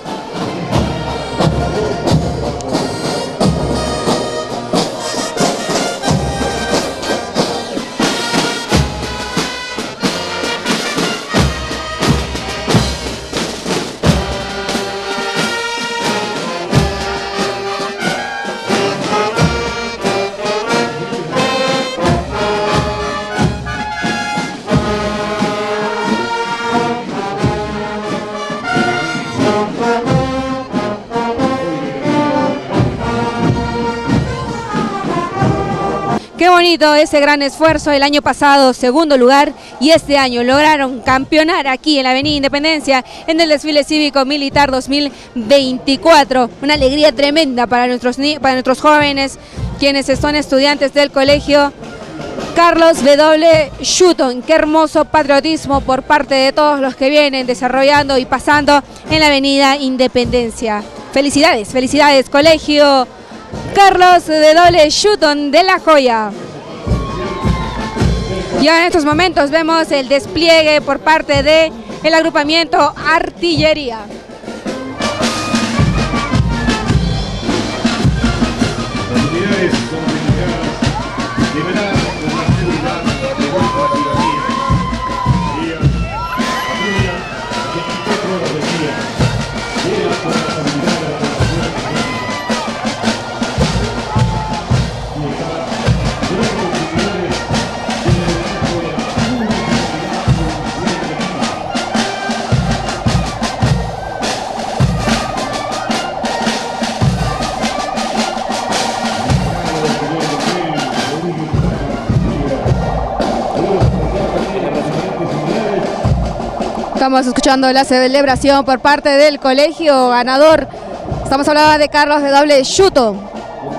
Qué bonito ese gran esfuerzo. El año pasado segundo lugar y este año lograron campeonar aquí en la Avenida Independencia en el desfile cívico militar 2024. Una alegría tremenda para nuestros jóvenes, quienes son estudiantes del colegio Carlos W. Schuton. Qué hermoso patriotismo por parte de todos los que vienen desarrollando y pasando en la Avenida Independencia. Felicidades, felicidades, colegio Carlos W. Sutton de La Joya. Ya en estos momentos vemos el despliegue por parte del agrupamiento Artillería. Estamos escuchando la celebración por parte del colegio ganador. Estamos hablando de Carlos W. Sutton.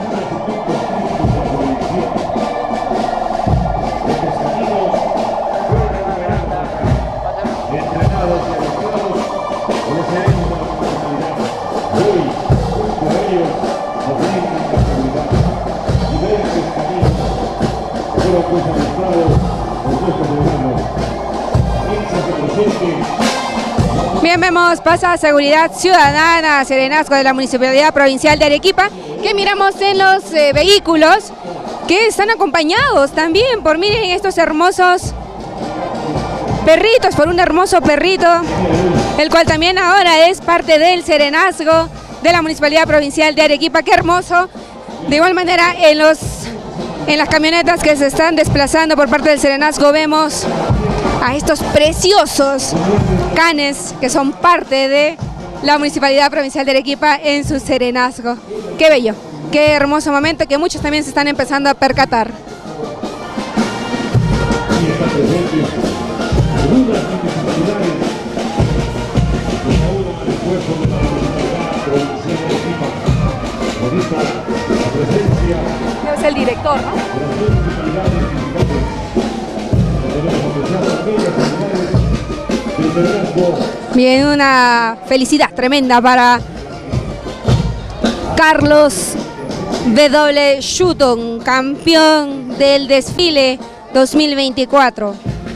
Bien, vemos pasa Seguridad Ciudadana, Serenazgo de la Municipalidad Provincial de Arequipa, que miramos en los vehículos que están acompañados también por, miren, estos hermosos perritos, por un hermoso perrito, el cual también ahora es parte del Serenazgo de la Municipalidad Provincial de Arequipa. ¡Qué hermoso! De igual manera, en las camionetas que se están desplazando por parte del Serenazgo vemos a estos preciosos canes que son parte de la Municipalidad Provincial de Arequipa en su Serenazgo. ¡Qué bello! ¡Qué hermoso momento que muchos también se están empezando a percatar! Es el director, ¿no? Bien, una felicidad tremenda para Carlos W. Sutton, campeón del desfile 2024.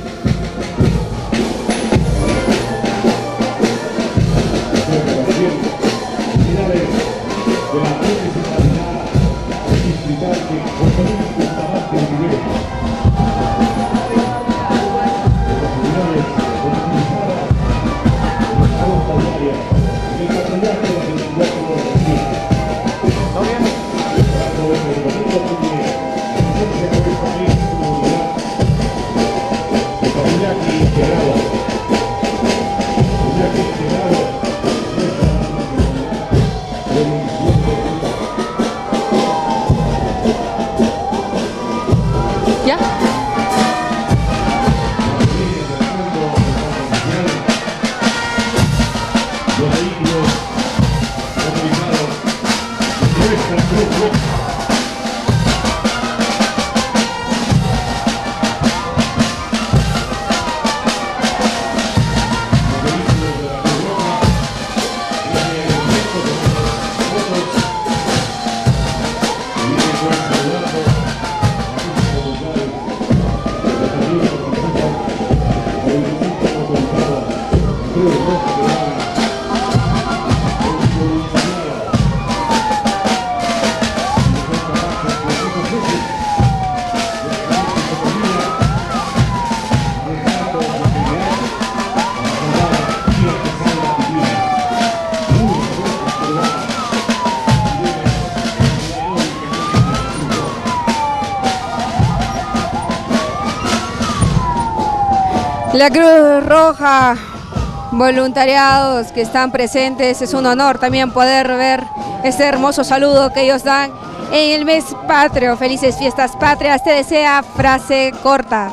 La Cruz Roja, voluntariados que están presentes, es un honor también poder ver este hermoso saludo que ellos dan en el mes patrio. Felices fiestas patrias, te desea frase corta.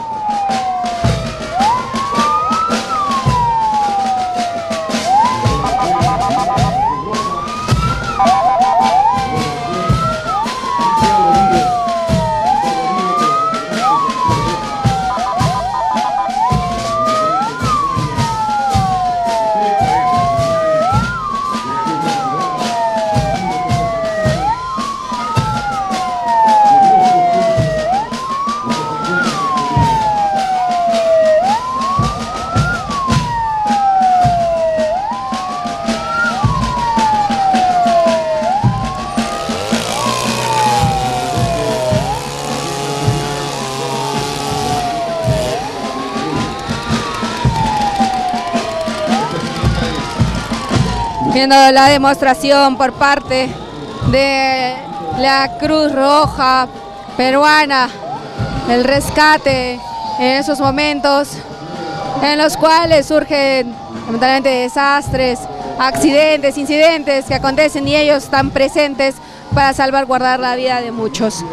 viendo la demostración por parte de la Cruz Roja peruana, el rescate en esos momentos en los cuales surgen lamentablemente desastres, accidentes, incidentes que acontecen y ellos están presentes para salvaguardar la vida de muchos.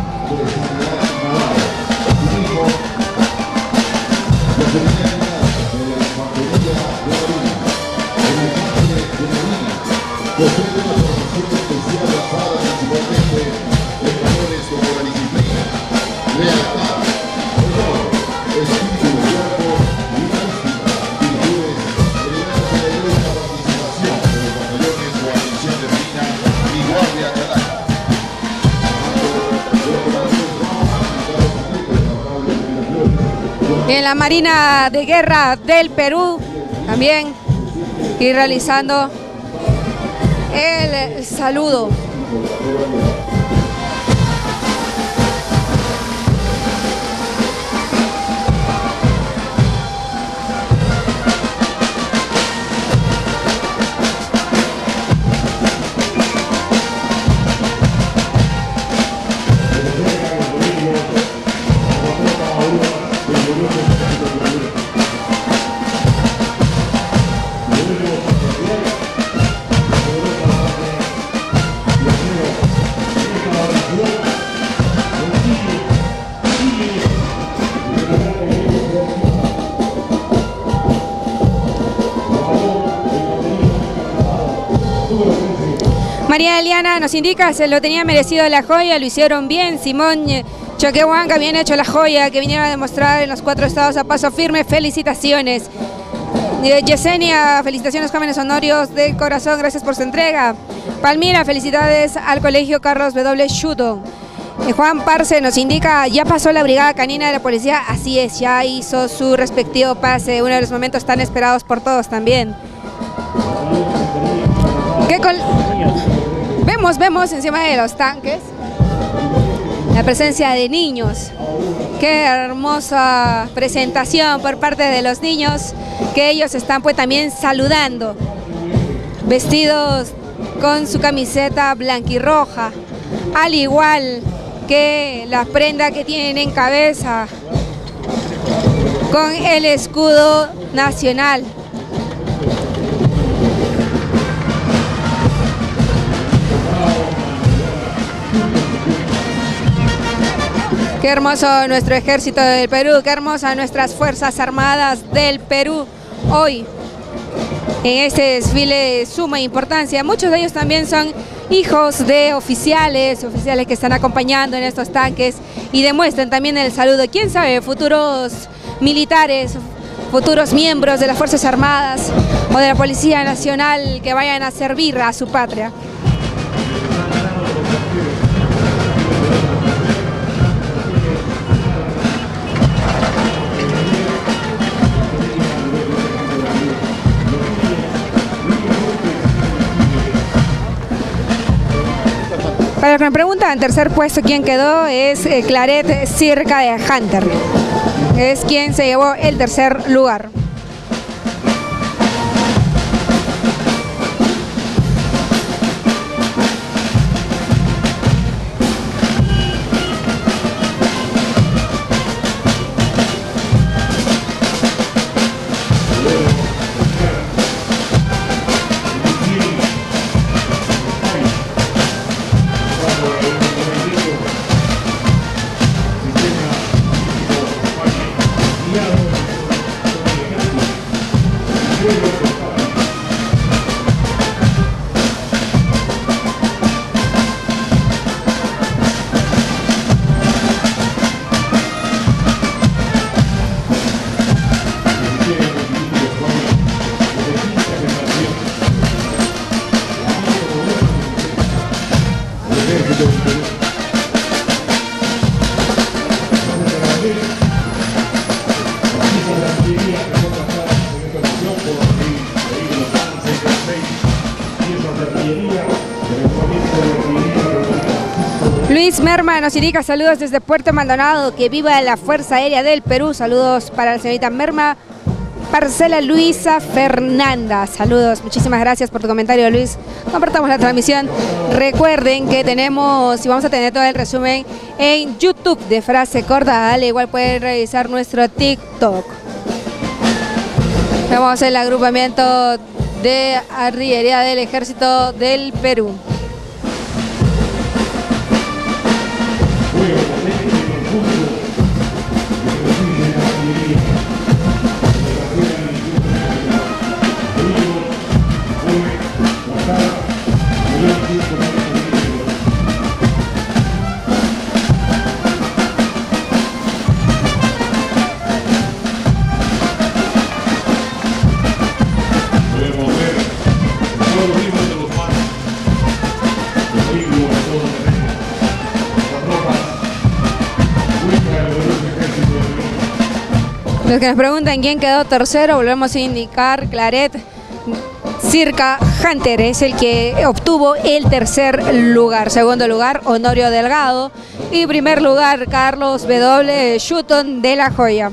En la Marina de Guerra del Perú también y realizando el saludo. María Eliana nos indica, se lo tenía merecido la joya, lo hicieron bien. Simón Choquehuanca, bien hecho la joya que vinieron a demostrar en los 4 estados a paso firme. Felicitaciones. Yesenia, felicitaciones jóvenes honorios del corazón, gracias por su entrega. Palmira, felicidades al Colegio Carlos W. Schuto. Juan Parce nos indica, ya pasó la brigada canina de la policía, así es, ya hizo su respectivo pase, uno de los momentos tan esperados por todos también. Vemos encima de los tanques la presencia de niños. Qué hermosa presentación por parte de los niños, que ellos están pues también saludando, vestidos con su camiseta blanquirroja, al igual que la prenda que tienen en cabeza, con el escudo nacional. Qué hermoso nuestro ejército del Perú, qué hermosas nuestras Fuerzas Armadas del Perú hoy en este desfile de suma importancia. Muchos de ellos también son hijos de oficiales que están acompañando en estos tanques y demuestran también el saludo. Quién sabe, futuros militares, futuros miembros de las Fuerzas Armadas o de la Policía Nacional que vayan a servir a su patria. Para los que me preguntan, en tercer puesto quién quedó es Claret Circa de Hunter. Es quien se llevó el tercer lugar. Luis Merma nos indica saludos desde Puerto Maldonado, que viva la Fuerza Aérea del Perú. Saludos para la señorita Merma. Parcela Luisa Fernanda. Saludos, muchísimas gracias por tu comentario, Luis. Compartamos la transmisión. Recuerden que tenemos y vamos a tener todo el resumen en YouTube de Frase Corta. Al igual pueden revisar nuestro TikTok. Vamos el agrupamiento de artillería del Ejército del Perú. Los que nos preguntan quién quedó tercero, volvemos a indicar: Claret Circa Hunter es el que obtuvo el tercer lugar. Segundo lugar, Honorio Delgado. Y primer lugar, Carlos W. Sutton de La Joya.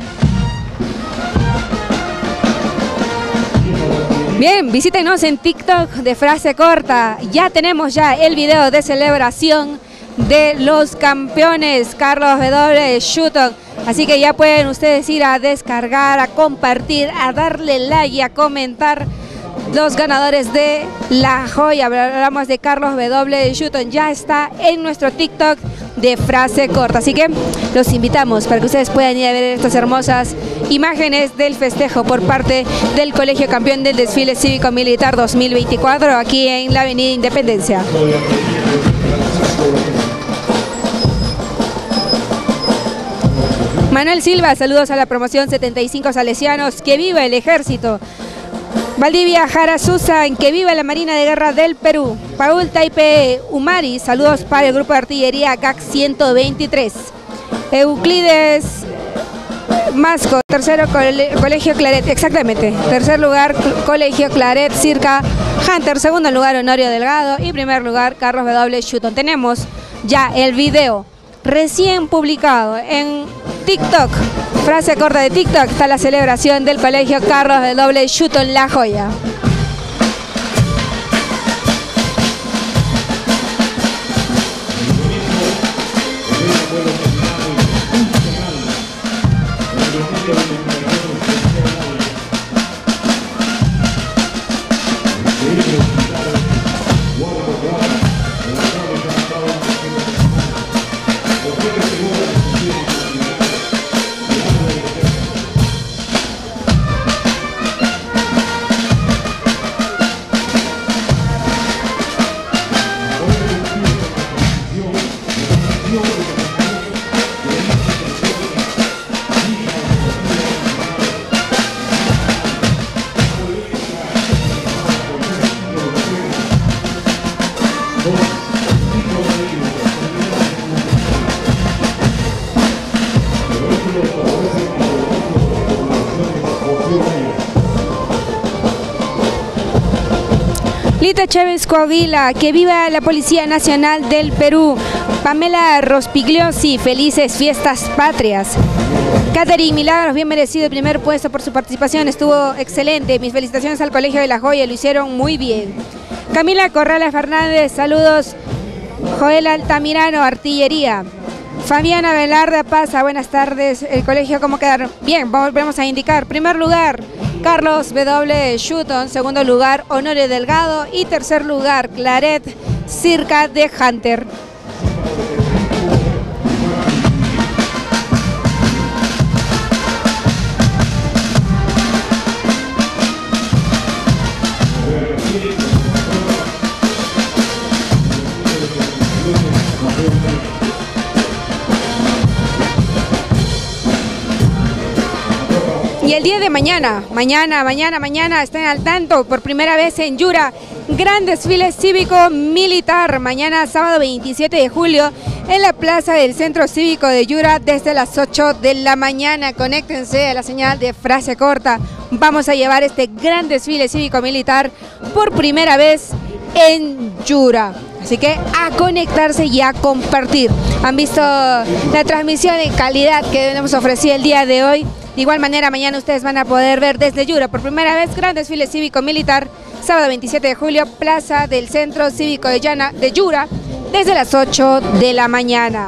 Bien, visítenos en TikTok de Frase Corta. Ya tenemos el video de celebración de los campeones Carlos W. Sutton. Así que ya pueden ustedes ir a descargar, a compartir, a darle like y a comentar los ganadores de La Joya. Hablamos de Carlos W. Sutton. Ya está en nuestro TikTok de Frase Corta. Así que los invitamos para que ustedes puedan ir a ver estas hermosas imágenes del festejo por parte del Colegio Campeón del Desfile Cívico-Militar 2024 aquí en la Avenida Independencia. Manuel Silva, saludos a la promoción 75 Salesianos, que viva el Ejército. Valdivia Jara Susan, que viva la Marina de Guerra del Perú. Paul Taipe Umari, saludos para el grupo de artillería GAC 123. Euclides Masco, tercero Colegio Claret, exactamente. Tercer lugar Colegio Claret Circa Hunter, segundo lugar Honorio Delgado y primer lugar Carlos W. Sutton. Tenemos ya el video recién publicado en TikTok, Frase Corta de TikTok, está la celebración del Colegio Carlos W. Sutton La Joya. Lita Chávez Coahuila, que viva la Policía Nacional del Perú. Pamela Rospigliosi, felices fiestas patrias. Catherine Milagros, bien merecido el primer puesto por su participación, estuvo excelente. Mis felicitaciones al Colegio de La Joya, lo hicieron muy bien. Camila Corrales Fernández, saludos. Joel Altamirano, artillería. Fabiana Velarda Paza, buenas tardes. El colegio, ¿cómo quedaron? Bien, volvemos a indicar. Primer lugar, Carlos W. Sutton. Segundo lugar, Honorio Delgado. Y tercer lugar, Claret Circa de Hunter. Y el día de mañana estén al tanto, por primera vez en Yura, gran desfile cívico-militar, mañana sábado 27 de julio, en la plaza del Centro Cívico de Yura, desde las 8 de la mañana. Conéctense a la señal de Frase Corta, vamos a llevar este gran desfile cívico-militar por primera vez en Yura. Así que a conectarse y a compartir. Han visto la transmisión en calidad que hemos ofrecido el día de hoy. De igual manera, mañana ustedes van a poder ver desde Yura por primera vez gran desfile cívico-militar, sábado 27 de julio, plaza del Centro Cívico de Yura, desde las 8 de la mañana.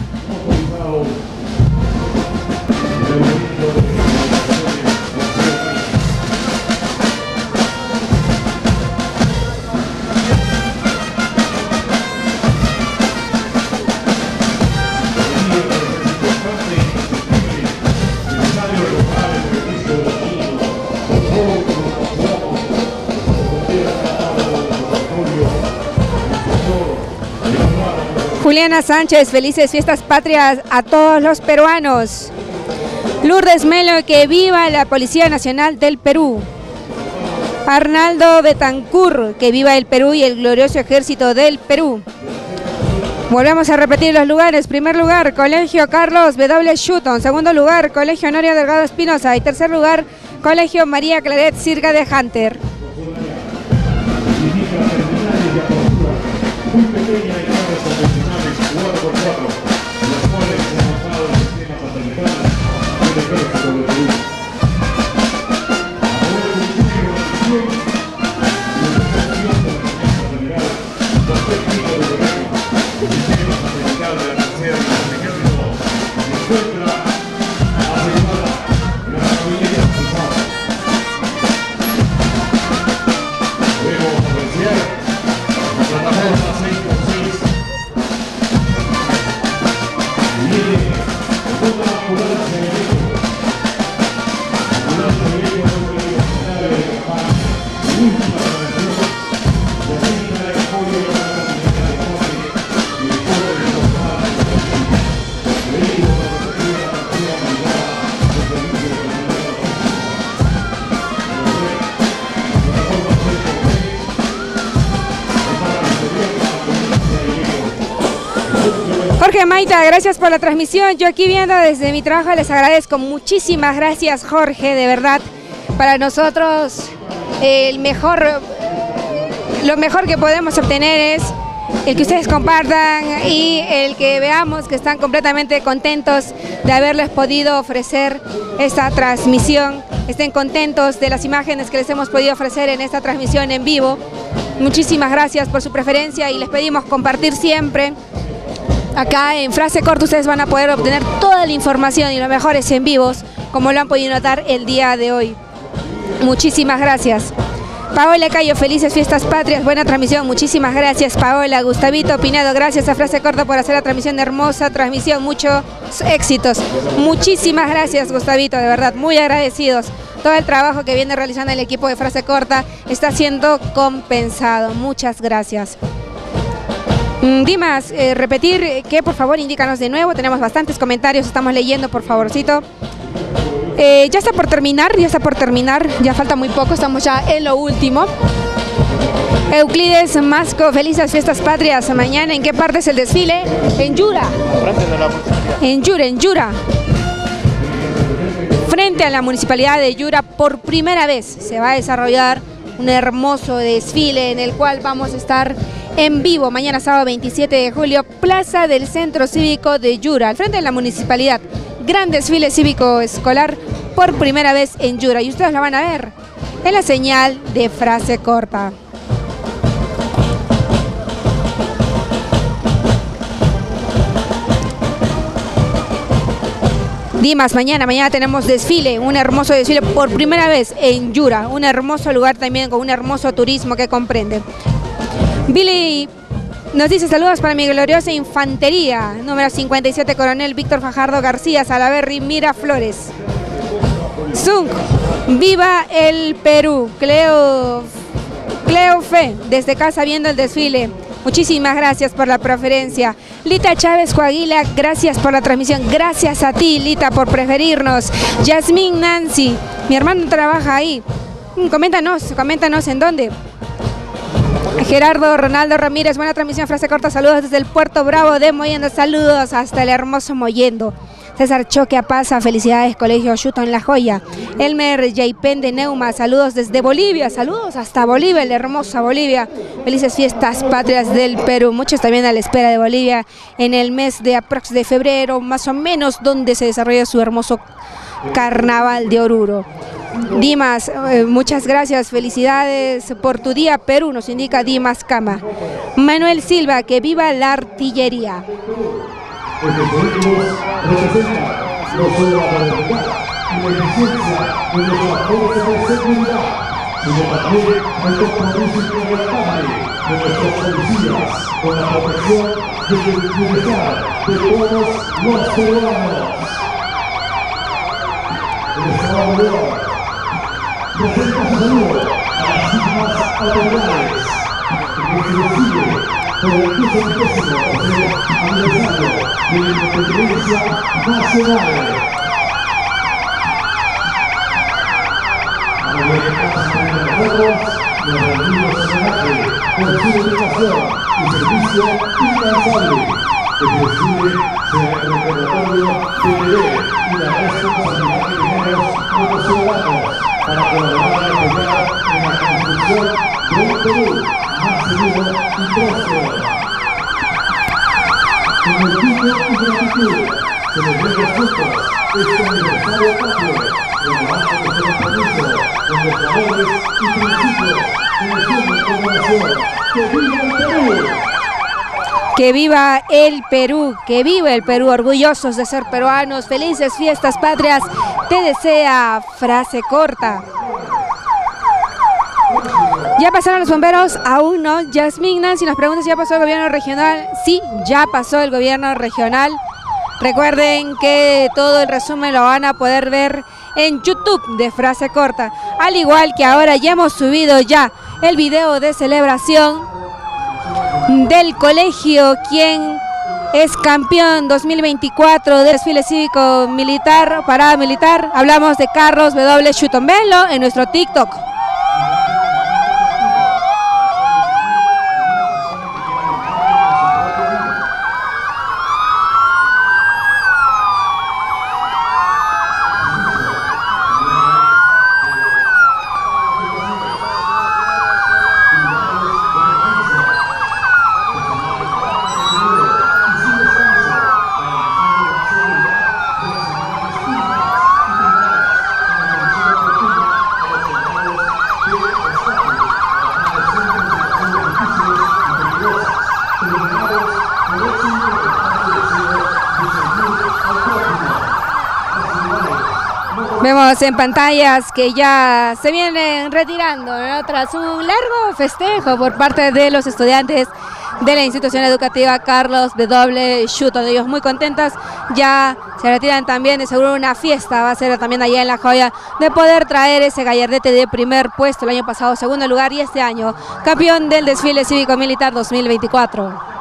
Juliana Sánchez, felices fiestas patrias a todos los peruanos. Lourdes Melo, que viva la Policía Nacional del Perú. Arnaldo Betancur, que viva el Perú y el glorioso Ejército del Perú. Volvemos a repetir los lugares. Primer lugar, Colegio Carlos W. Sutton. Segundo lugar, Colegio Honorio Delgado Espinosa. Y tercer lugar, Colegio María Claret Sirga de Hunter. Muy pequeña y grandes convencionales 4x4, las cuales se han montado el sistema satelital del Ejército del Perú. A poder cumplir la misión y la recepción del sistema satelital, los técnicos de gobierno del sistema satelital de la tercera y del Ejército se encuentra asegurada en la familia cruzada. Podemos apreciar la plataforma 6x6 viene con una ambulancia de vehículos. Ambulancia de vehículos es un medio funcional de campaña de última generación de cinta de apoyo a la comunidad de Jorge y de Jorge de los Estados Unidos. Vehículos de protección a la partida obligada de servicio de comunidad de Jorge Maita, gracias por la transmisión. Yo aquí viendo desde mi trabajo les agradezco. Muchísimas gracias, Jorge, de verdad. Para nosotros lo mejor que podemos obtener es el que ustedes compartan y el que veamos que están completamente contentos de haberles podido ofrecer esta transmisión. Estén contentos de las imágenes que les hemos podido ofrecer en esta transmisión en vivo. Muchísimas gracias por su preferencia y les pedimos compartir siempre. Acá en Frase Corta ustedes van a poder obtener toda la información y los mejores en vivos, como lo han podido notar el día de hoy. Muchísimas gracias. Paola Cayo, felices fiestas patrias, buena transmisión, muchísimas gracias Paola. Gustavito Pinedo, gracias a Frase Corta por hacer la transmisión, hermosa transmisión, muchos éxitos. Muchísimas gracias Gustavito, de verdad, muy agradecidos. Todo el trabajo que viene realizando el equipo de Frase Corta está siendo compensado, muchas gracias. Dimas, repetir que por favor indícanos de nuevo, tenemos bastantes comentarios, estamos leyendo por favorcito. Ya está por terminar, ya falta muy poco, estamos ya en lo último. Euclides Masco, felices fiestas patrias. Mañana, ¿en qué parte es el desfile? En Yura. En Yura. Frente a la municipalidad de Yura, por primera vez se va a desarrollar un hermoso desfile en el cual vamos a estar en vivo mañana sábado 27 de julio, plaza del Centro Cívico de Yura, al frente de la municipalidad. Gran desfile cívico escolar por primera vez en Yura y ustedes lo van a ver en la señal de Frase Corta. Dimas, mañana tenemos desfile, un hermoso desfile por primera vez en Yura, un hermoso lugar también con un hermoso turismo que comprende. Billy nos dice saludos para mi gloriosa infantería, número 57, Coronel Víctor Fajardo García, Salaberry, Miraflores. Zung, viva el Perú. Cleo Fe, desde casa viendo el desfile. Muchísimas gracias por la preferencia. Lita Chávez Coaguila, gracias por la transmisión. Gracias a ti, Lita, por preferirnos. Yasmín Nancy, mi hermano trabaja ahí. Coméntanos en dónde. Gerardo Ronaldo Ramírez, buena transmisión, Frase Corta, saludos desde el Puerto Bravo de Mollendo, saludos hasta el hermoso Mollendo. César Choque Apaza, felicidades Colegio Sutton La Joya. Elmer Jaipen de Neuma, saludos desde Bolivia, saludos hasta Bolivia, la hermosa Bolivia. Felices fiestas patrias del Perú, muchos también a la espera de Bolivia en el mes de febrero, más o menos, donde se desarrolla su hermoso Carnaval de Oruro. Dimas, muchas gracias, felicidades por tu día, Perú, nos indica Dimas Cama. Manuel Silva, que viva la artillería. Porque vehículos representa no solo la modernidad y la eficiencia de nuestras fuerzas de seguridad, sino también el compromiso inquebrantable de nuestros policías con la protección y el bienestar de todos los peruanos. El Estado Mayor presenta su saludo a las mismas autoridades que se recibe por el 150º aniversario de la independencia nacional. A los mexicanos los rendidos homenaje por su dedicación y servicio incansable, que preside sea el recordatorio de deber y la responsabilidad que tenemos como ciudadanos para colaborar y apoyar en la construcción de un Perú más seguro y próspero. Con orgullo y gratitud celebremos juntos este aniversario patrio, renovando nuestro compromiso con los valores y principios que nos unen como nación. ¡Que viva el Perú! Que viva el Perú, orgullosos de ser peruanos, felices fiestas patrias, te desea frase corta. ¿Ya pasaron los bomberos? Aún no. Yasmín Nancy nos pregunta si ya pasó el gobierno regional. Sí, ya pasó el gobierno regional. Recuerden que todo el resumen lo van a poder ver en YouTube de frase corta. Al igual que ahora ya hemos subido ya el video de celebración del colegio, quien es campeón 2024 de desfile cívico militar, parada militar. Hablamos de Carlos W. Chutombelo en nuestro TikTok. Vemos en pantallas que ya se vienen retirando, ¿no? Tras un largo festejo por parte de los estudiantes de la institución educativa Carlos W. Chuto. Ellos muy contentos, ya se retiran también, de seguro una fiesta va a ser también allá en La Joya de poder traer ese gallardete de primer puesto, el año pasado segundo lugar y este año campeón del desfile cívico militar 2024.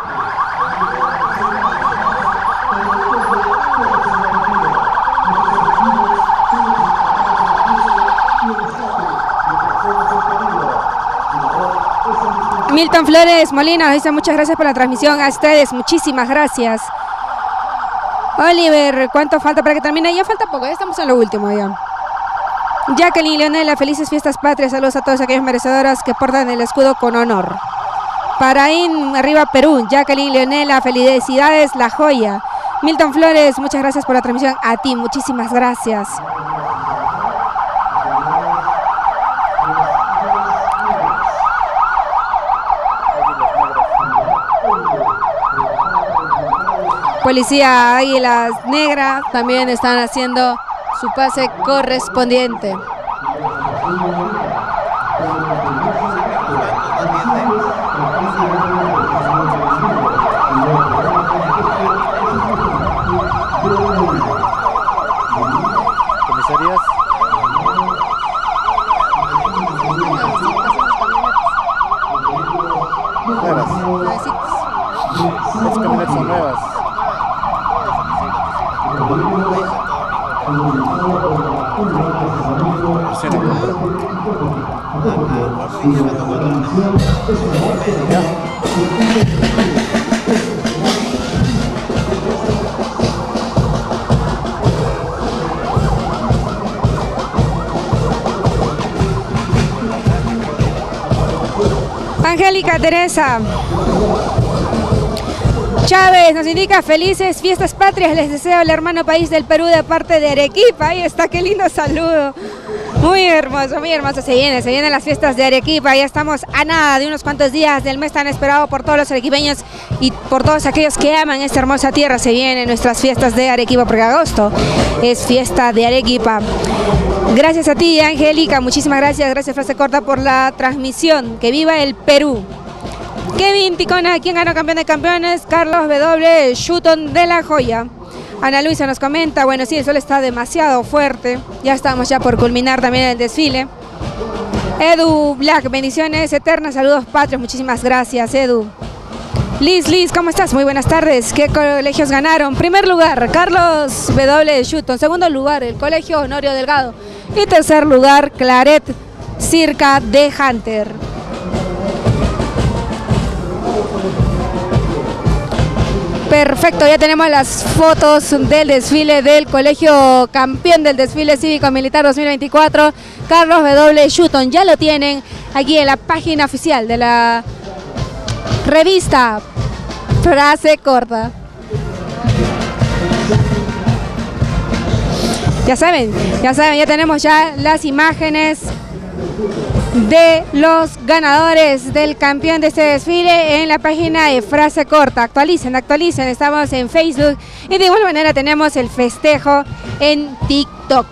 Milton Flores Molina dice muchas gracias por la transmisión, a ustedes, muchísimas gracias. Oliver, ¿cuánto falta para que termine? Ya falta poco, ya estamos en lo último ya. Jacqueline Leonela, felices fiestas patrias, saludos a todos aquellos merecedoras que portan el escudo con honor. Paraín, arriba Perú, Jacqueline Leonela, felicidades La Joya. Milton Flores, muchas gracias por la transmisión, a ti, muchísimas gracias. Policía Águilas Negras también están haciendo su pase correspondiente. ¿Comisarías? Nuevas. Las camionetas son nuevas. Angélica Teresa, Chávez nos indica felices fiestas patrias, les deseo el hermano país del Perú de parte de Arequipa. Ahí está, qué lindo saludo. Muy hermoso, se vienen las fiestas de Arequipa. Ya estamos a nada de unos cuantos días del mes tan esperado por todos los arequipeños y por todos aquellos que aman esta hermosa tierra. Se vienen nuestras fiestas de Arequipa porque agosto es fiesta de Arequipa. Gracias a ti, Angélica, muchísimas gracias Frase Corta por la transmisión. Que viva el Perú. Kevin Ticona, ¿quién ganó campeón de campeones? Carlos W. Shutton de la Joya. Ana Luisa nos comenta, bueno, sí, el sol está demasiado fuerte. Ya estamos por culminar también el desfile. Edu Black, bendiciones eternas, saludos patrios, muchísimas gracias, Edu. Liz, ¿cómo estás? Muy buenas tardes. ¿Qué colegios ganaron? Primer lugar, Carlos W. Shutton. Segundo lugar, el Colegio Honorio Delgado. Y tercer lugar, Claret Circa de Hunter. Perfecto, ya tenemos las fotos del desfile del colegio campeón del desfile cívico-militar 2024, Carlos W. Shutton. Ya lo tienen aquí en la página oficial de la revista Frase Corta. Ya saben, ya tenemos ya las imágenes de los ganadores del campeón de este desfile en la página de Frase Corta. Actualicen, estamos en Facebook y de igual manera tenemos el festejo en TikTok.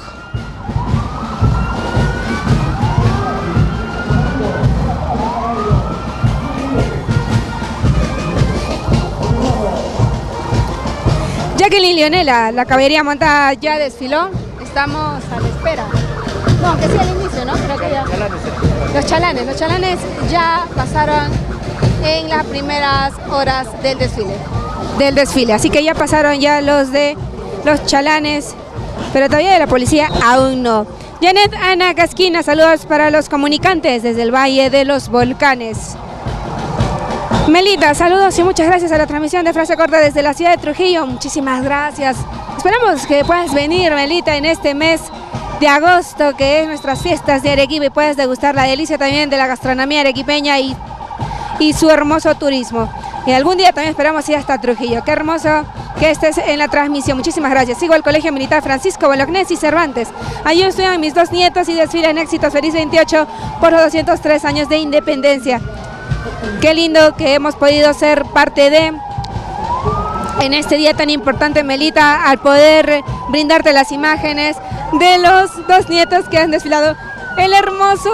Jacqueline Leonela, la caballería montada ya desfiló, estamos a la espera. No, que sí al inicio, ¿no? Creo que ya. Los chalanes ya pasaron en las primeras horas del desfile. Así que ya pasaron ya los de los chalanes, pero todavía de la policía aún no. Janet Ana Casquina, saludos para los comunicantes desde el Valle de los Volcanes. Melita, saludos y muchas gracias a la transmisión de Frase Corta desde la ciudad de Trujillo. Muchísimas gracias. Esperamos que puedas venir, Melita, en este mes de agosto, que es nuestras fiestas de Arequipa, y puedes degustar la delicia también de la gastronomía arequipeña y su hermoso turismo. Y algún día también esperamos ir hasta Trujillo. Qué hermoso que estés en la transmisión. Muchísimas gracias. Sigo al Colegio Militar Francisco Bolognesi Cervantes. Allí estudian mis dos nietos y desfilan éxitos. Feliz 28 por los 203 años de independencia. Qué lindo que hemos podido ser parte de en este día tan importante, Melita, al poder brindarte las imágenes de los dos nietos que han desfilado el hermoso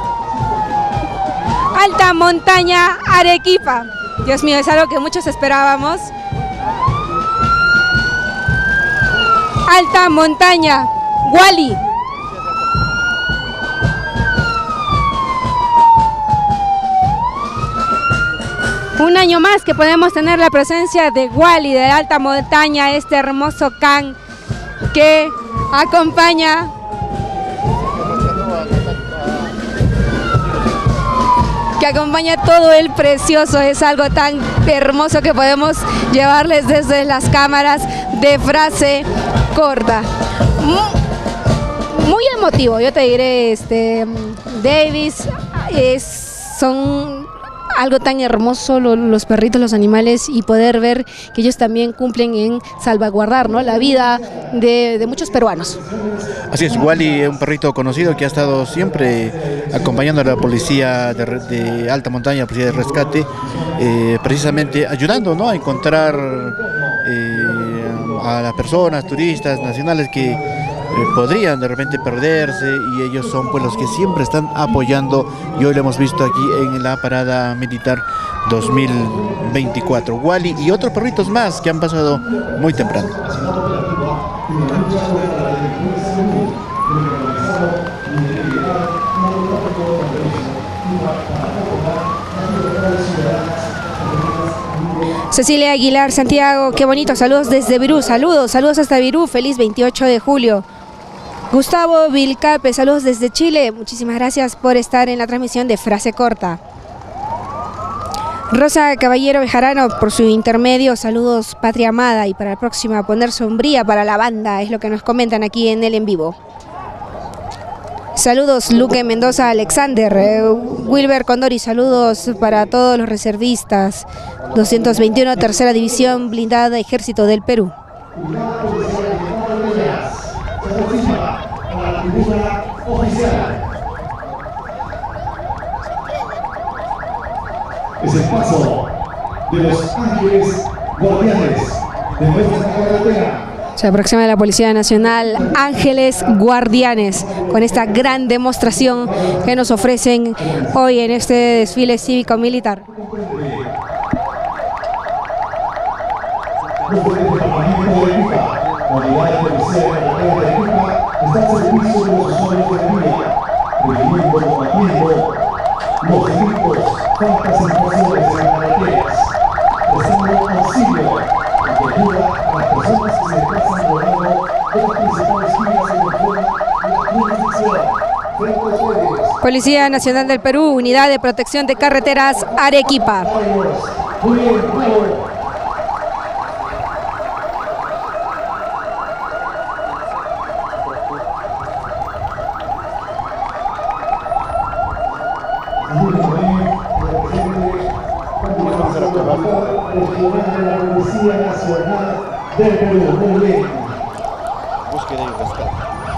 Alta Montaña Arequipa. Dios mío, es algo que muchos esperábamos. Alta Montaña, Wally. Un año más que podemos tener la presencia de Wally, de Alta Montaña, este hermoso can que acompaña todo el precioso. Es algo tan hermoso que podemos llevarles desde las cámaras de Frase Corta. Muy emotivo, yo te diré, Davis, son algo tan hermoso los perritos, los animales, y poder ver que ellos también cumplen en salvaguardar, ¿no?, la vida de muchos peruanos. Así es, Wally es un perrito conocido que ha estado siempre acompañando a la policía de alta montaña, la policía de rescate, precisamente ayudando, ¿no?, a encontrar a las personas, turistas nacionales que podrían de repente perderse, y ellos son pues los que siempre están apoyando, y hoy lo hemos visto aquí en la parada militar 2024. Wally y otros perritos más que han pasado muy temprano. Cecilia Aguilar, Santiago, qué bonito, saludos desde Virú, saludos hasta Virú, feliz 28 de julio. Gustavo Vilcape, saludos desde Chile, muchísimas gracias por estar en la transmisión de Frase Corta. Rosa Caballero Bejarano, por su intermedio, saludos patria amada, y para la próxima poner sombría para la banda, es lo que nos comentan aquí en el en vivo. Saludos Luque Mendoza Alexander, Wilber Condori, saludos para todos los reservistas. 221 Tercera División Blindada Ejército del Perú. Es el paso de los ángeles guardianes de nuestra carretera. Se aproxima la Policía Nacional Ángeles Guardianes con esta gran demostración que nos ofrecen hoy en este desfile cívico-militar. Desde el departamento de Cuba, la unidad de policía de carretera de Cuba está al servicio de los usuarios de vía, previniendo, combatiendo los delitos, faltas y infracciones en las carreteras, prestando auxilio y ayuda a las personas que se desplazan a lo largo de las principales vías en la zona de la jurisdicción. Frente a ustedes, Policía Nacional del Perú, Unidad de Protección de Carreteras Arequipa. muy bien, bravo. De la Policía Nacional del Perú. Muy bien. Búsqueda y rescate.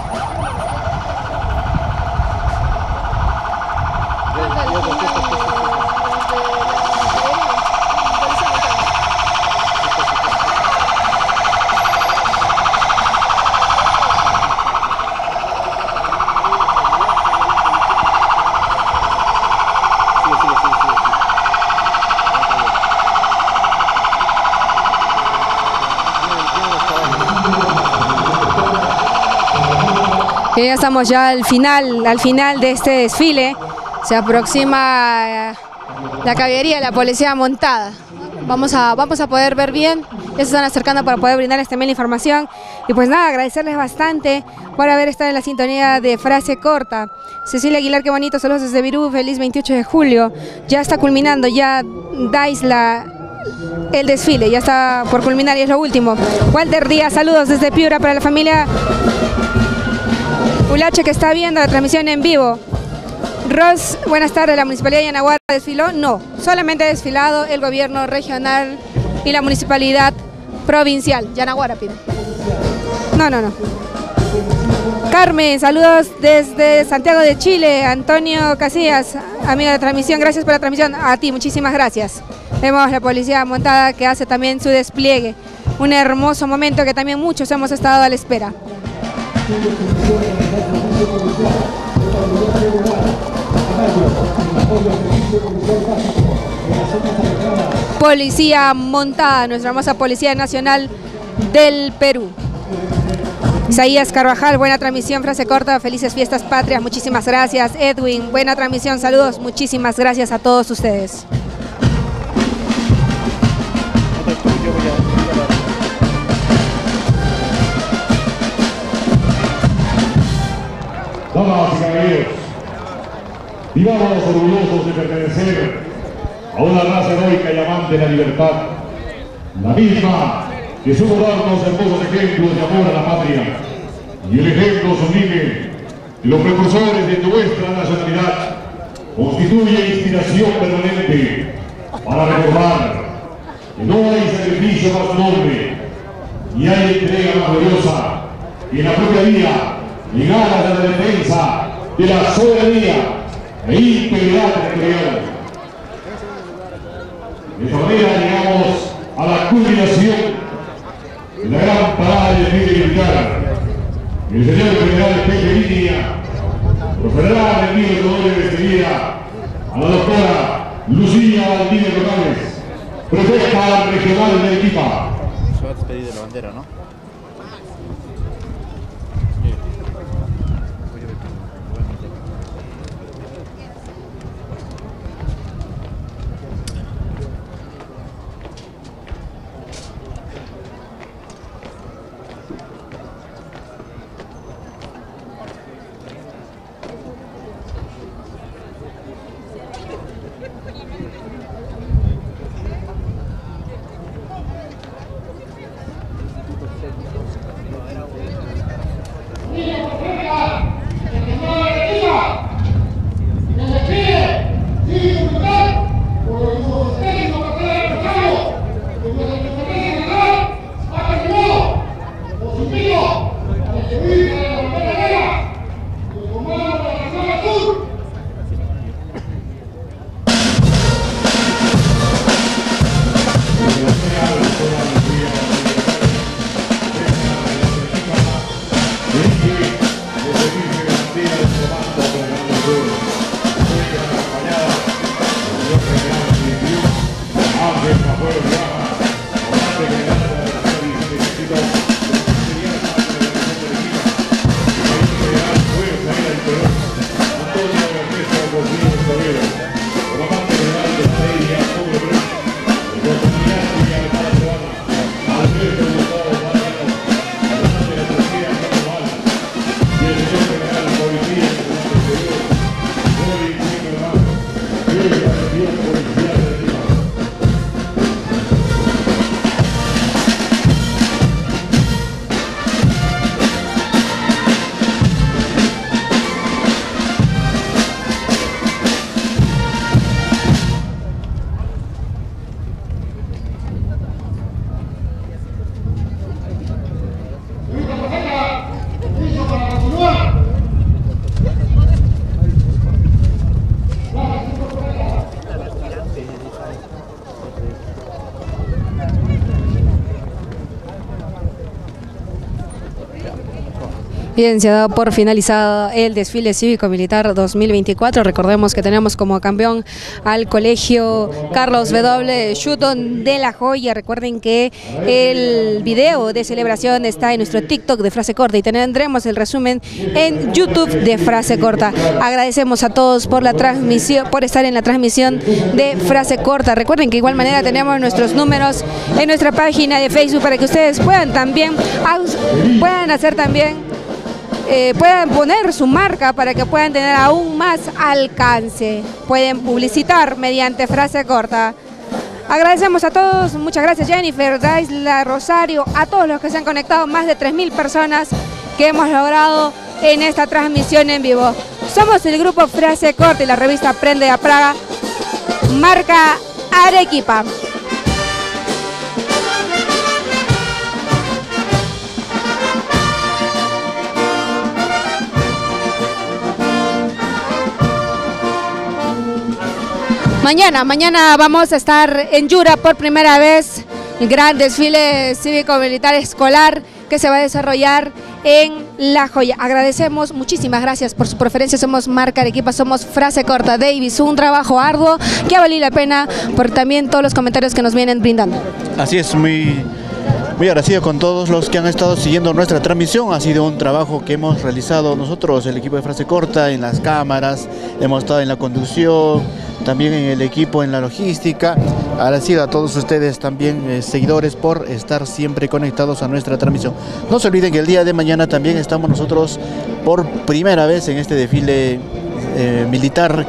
Ya estamos ya al final de este desfile. Se aproxima la caballería de la policía montada. Vamos a poder ver bien. Ya se están acercando para poder brindarles también la información. Y pues nada, agradecerles bastante por haber estado en la sintonía de Frase Corta. Cecilia Aguilar, qué bonito, saludos desde Virú, feliz 28 de julio. Ya está culminando, ya dais el desfile, ya está por culminar y es lo último. Walter Díaz, saludos desde Piura para la familia Ulache que está viendo la transmisión en vivo. Ros, buenas tardes, ¿la Municipalidad de Yanaguara desfiló? No, solamente ha desfilado el gobierno regional y la Municipalidad Provincial. Yanaguara pide. No. Carmen, saludos desde Santiago de Chile. Antonio Casillas, amigo de transmisión, gracias por la transmisión. A ti, muchísimas gracias. Vemos la policía montada que hace también su despliegue. Un hermoso momento que también muchos hemos estado a la espera. Policía montada, nuestra hermosa Policía Nacional del Perú. Isaías Carvajal, buena transmisión, frase corta, felices fiestas patrias, muchísimas gracias. Edwin, buena transmisión, saludos, muchísimas gracias a todos ustedes. Damas y caballeros, vivamos orgullosos de pertenecer a una raza heroica y amante de la libertad, la misma que supo darnos hermosos ejemplos de amor a la patria, y el ejemplo sublime de los precursores de nuestra nacionalidad constituye inspiración permanente para recordar que no hay sacrificio más noble ni hay entrega más gloriosa que en la propia vida en aras de la defensa de la soberanía e integridad territorial. De esta manera llegamos a la culminación de la gran parada de desfile militar. El señor general Pepe Línea procederá en el libro de honor de despedida a la doctora Lucía Valdivia Morales, prefecta regional de Arequipa. Se va a despedir de la bandera, ¿no? Mira, Bien, se ha dado por finalizado el desfile cívico-militar 2024. Recordemos que tenemos como campeón al Colegio Carlos W. Schuton de La Joya. Recuerden que el video de celebración está en nuestro TikTok de Frase Corta y tendremos el resumen en YouTube de Frase Corta. Agradecemos a todos por la transmisión, por estar en la transmisión de Frase Corta. Recuerden que de igual manera tenemos nuestros números en nuestra página de Facebook para que ustedes puedan también puedan poner su marca para que puedan tener aún más alcance. Pueden publicitar mediante Frase Corta. Agradecemos a todos, muchas gracias Jennifer, Daisla, Rosario, a todos los que se han conectado, más de 3.000 personas que hemos logrado en esta transmisión en vivo. Somos el grupo Frase Corta y la revista Aprende a Praga, marca Arequipa. Mañana vamos a estar en Yura por primera vez, el gran desfile cívico-militar escolar que se va a desarrollar en La Joya. Agradecemos, muchísimas gracias por su preferencia. Somos marca Arequipa, somos Frase Corta. Davis, un trabajo arduo que ha valido la pena por también todos los comentarios que nos vienen brindando. Así es, muy agradecido con todos los que han estado siguiendo nuestra transmisión. Ha sido un trabajo que hemos realizado nosotros, el equipo de Frase Corta, en las cámaras, hemos estado en la conducción, también en el equipo en la logística. Agradecido a todos ustedes también, seguidores, por estar siempre conectados a nuestra transmisión. No se olviden que el día de mañana también estamos nosotros por primera vez en este desfile militar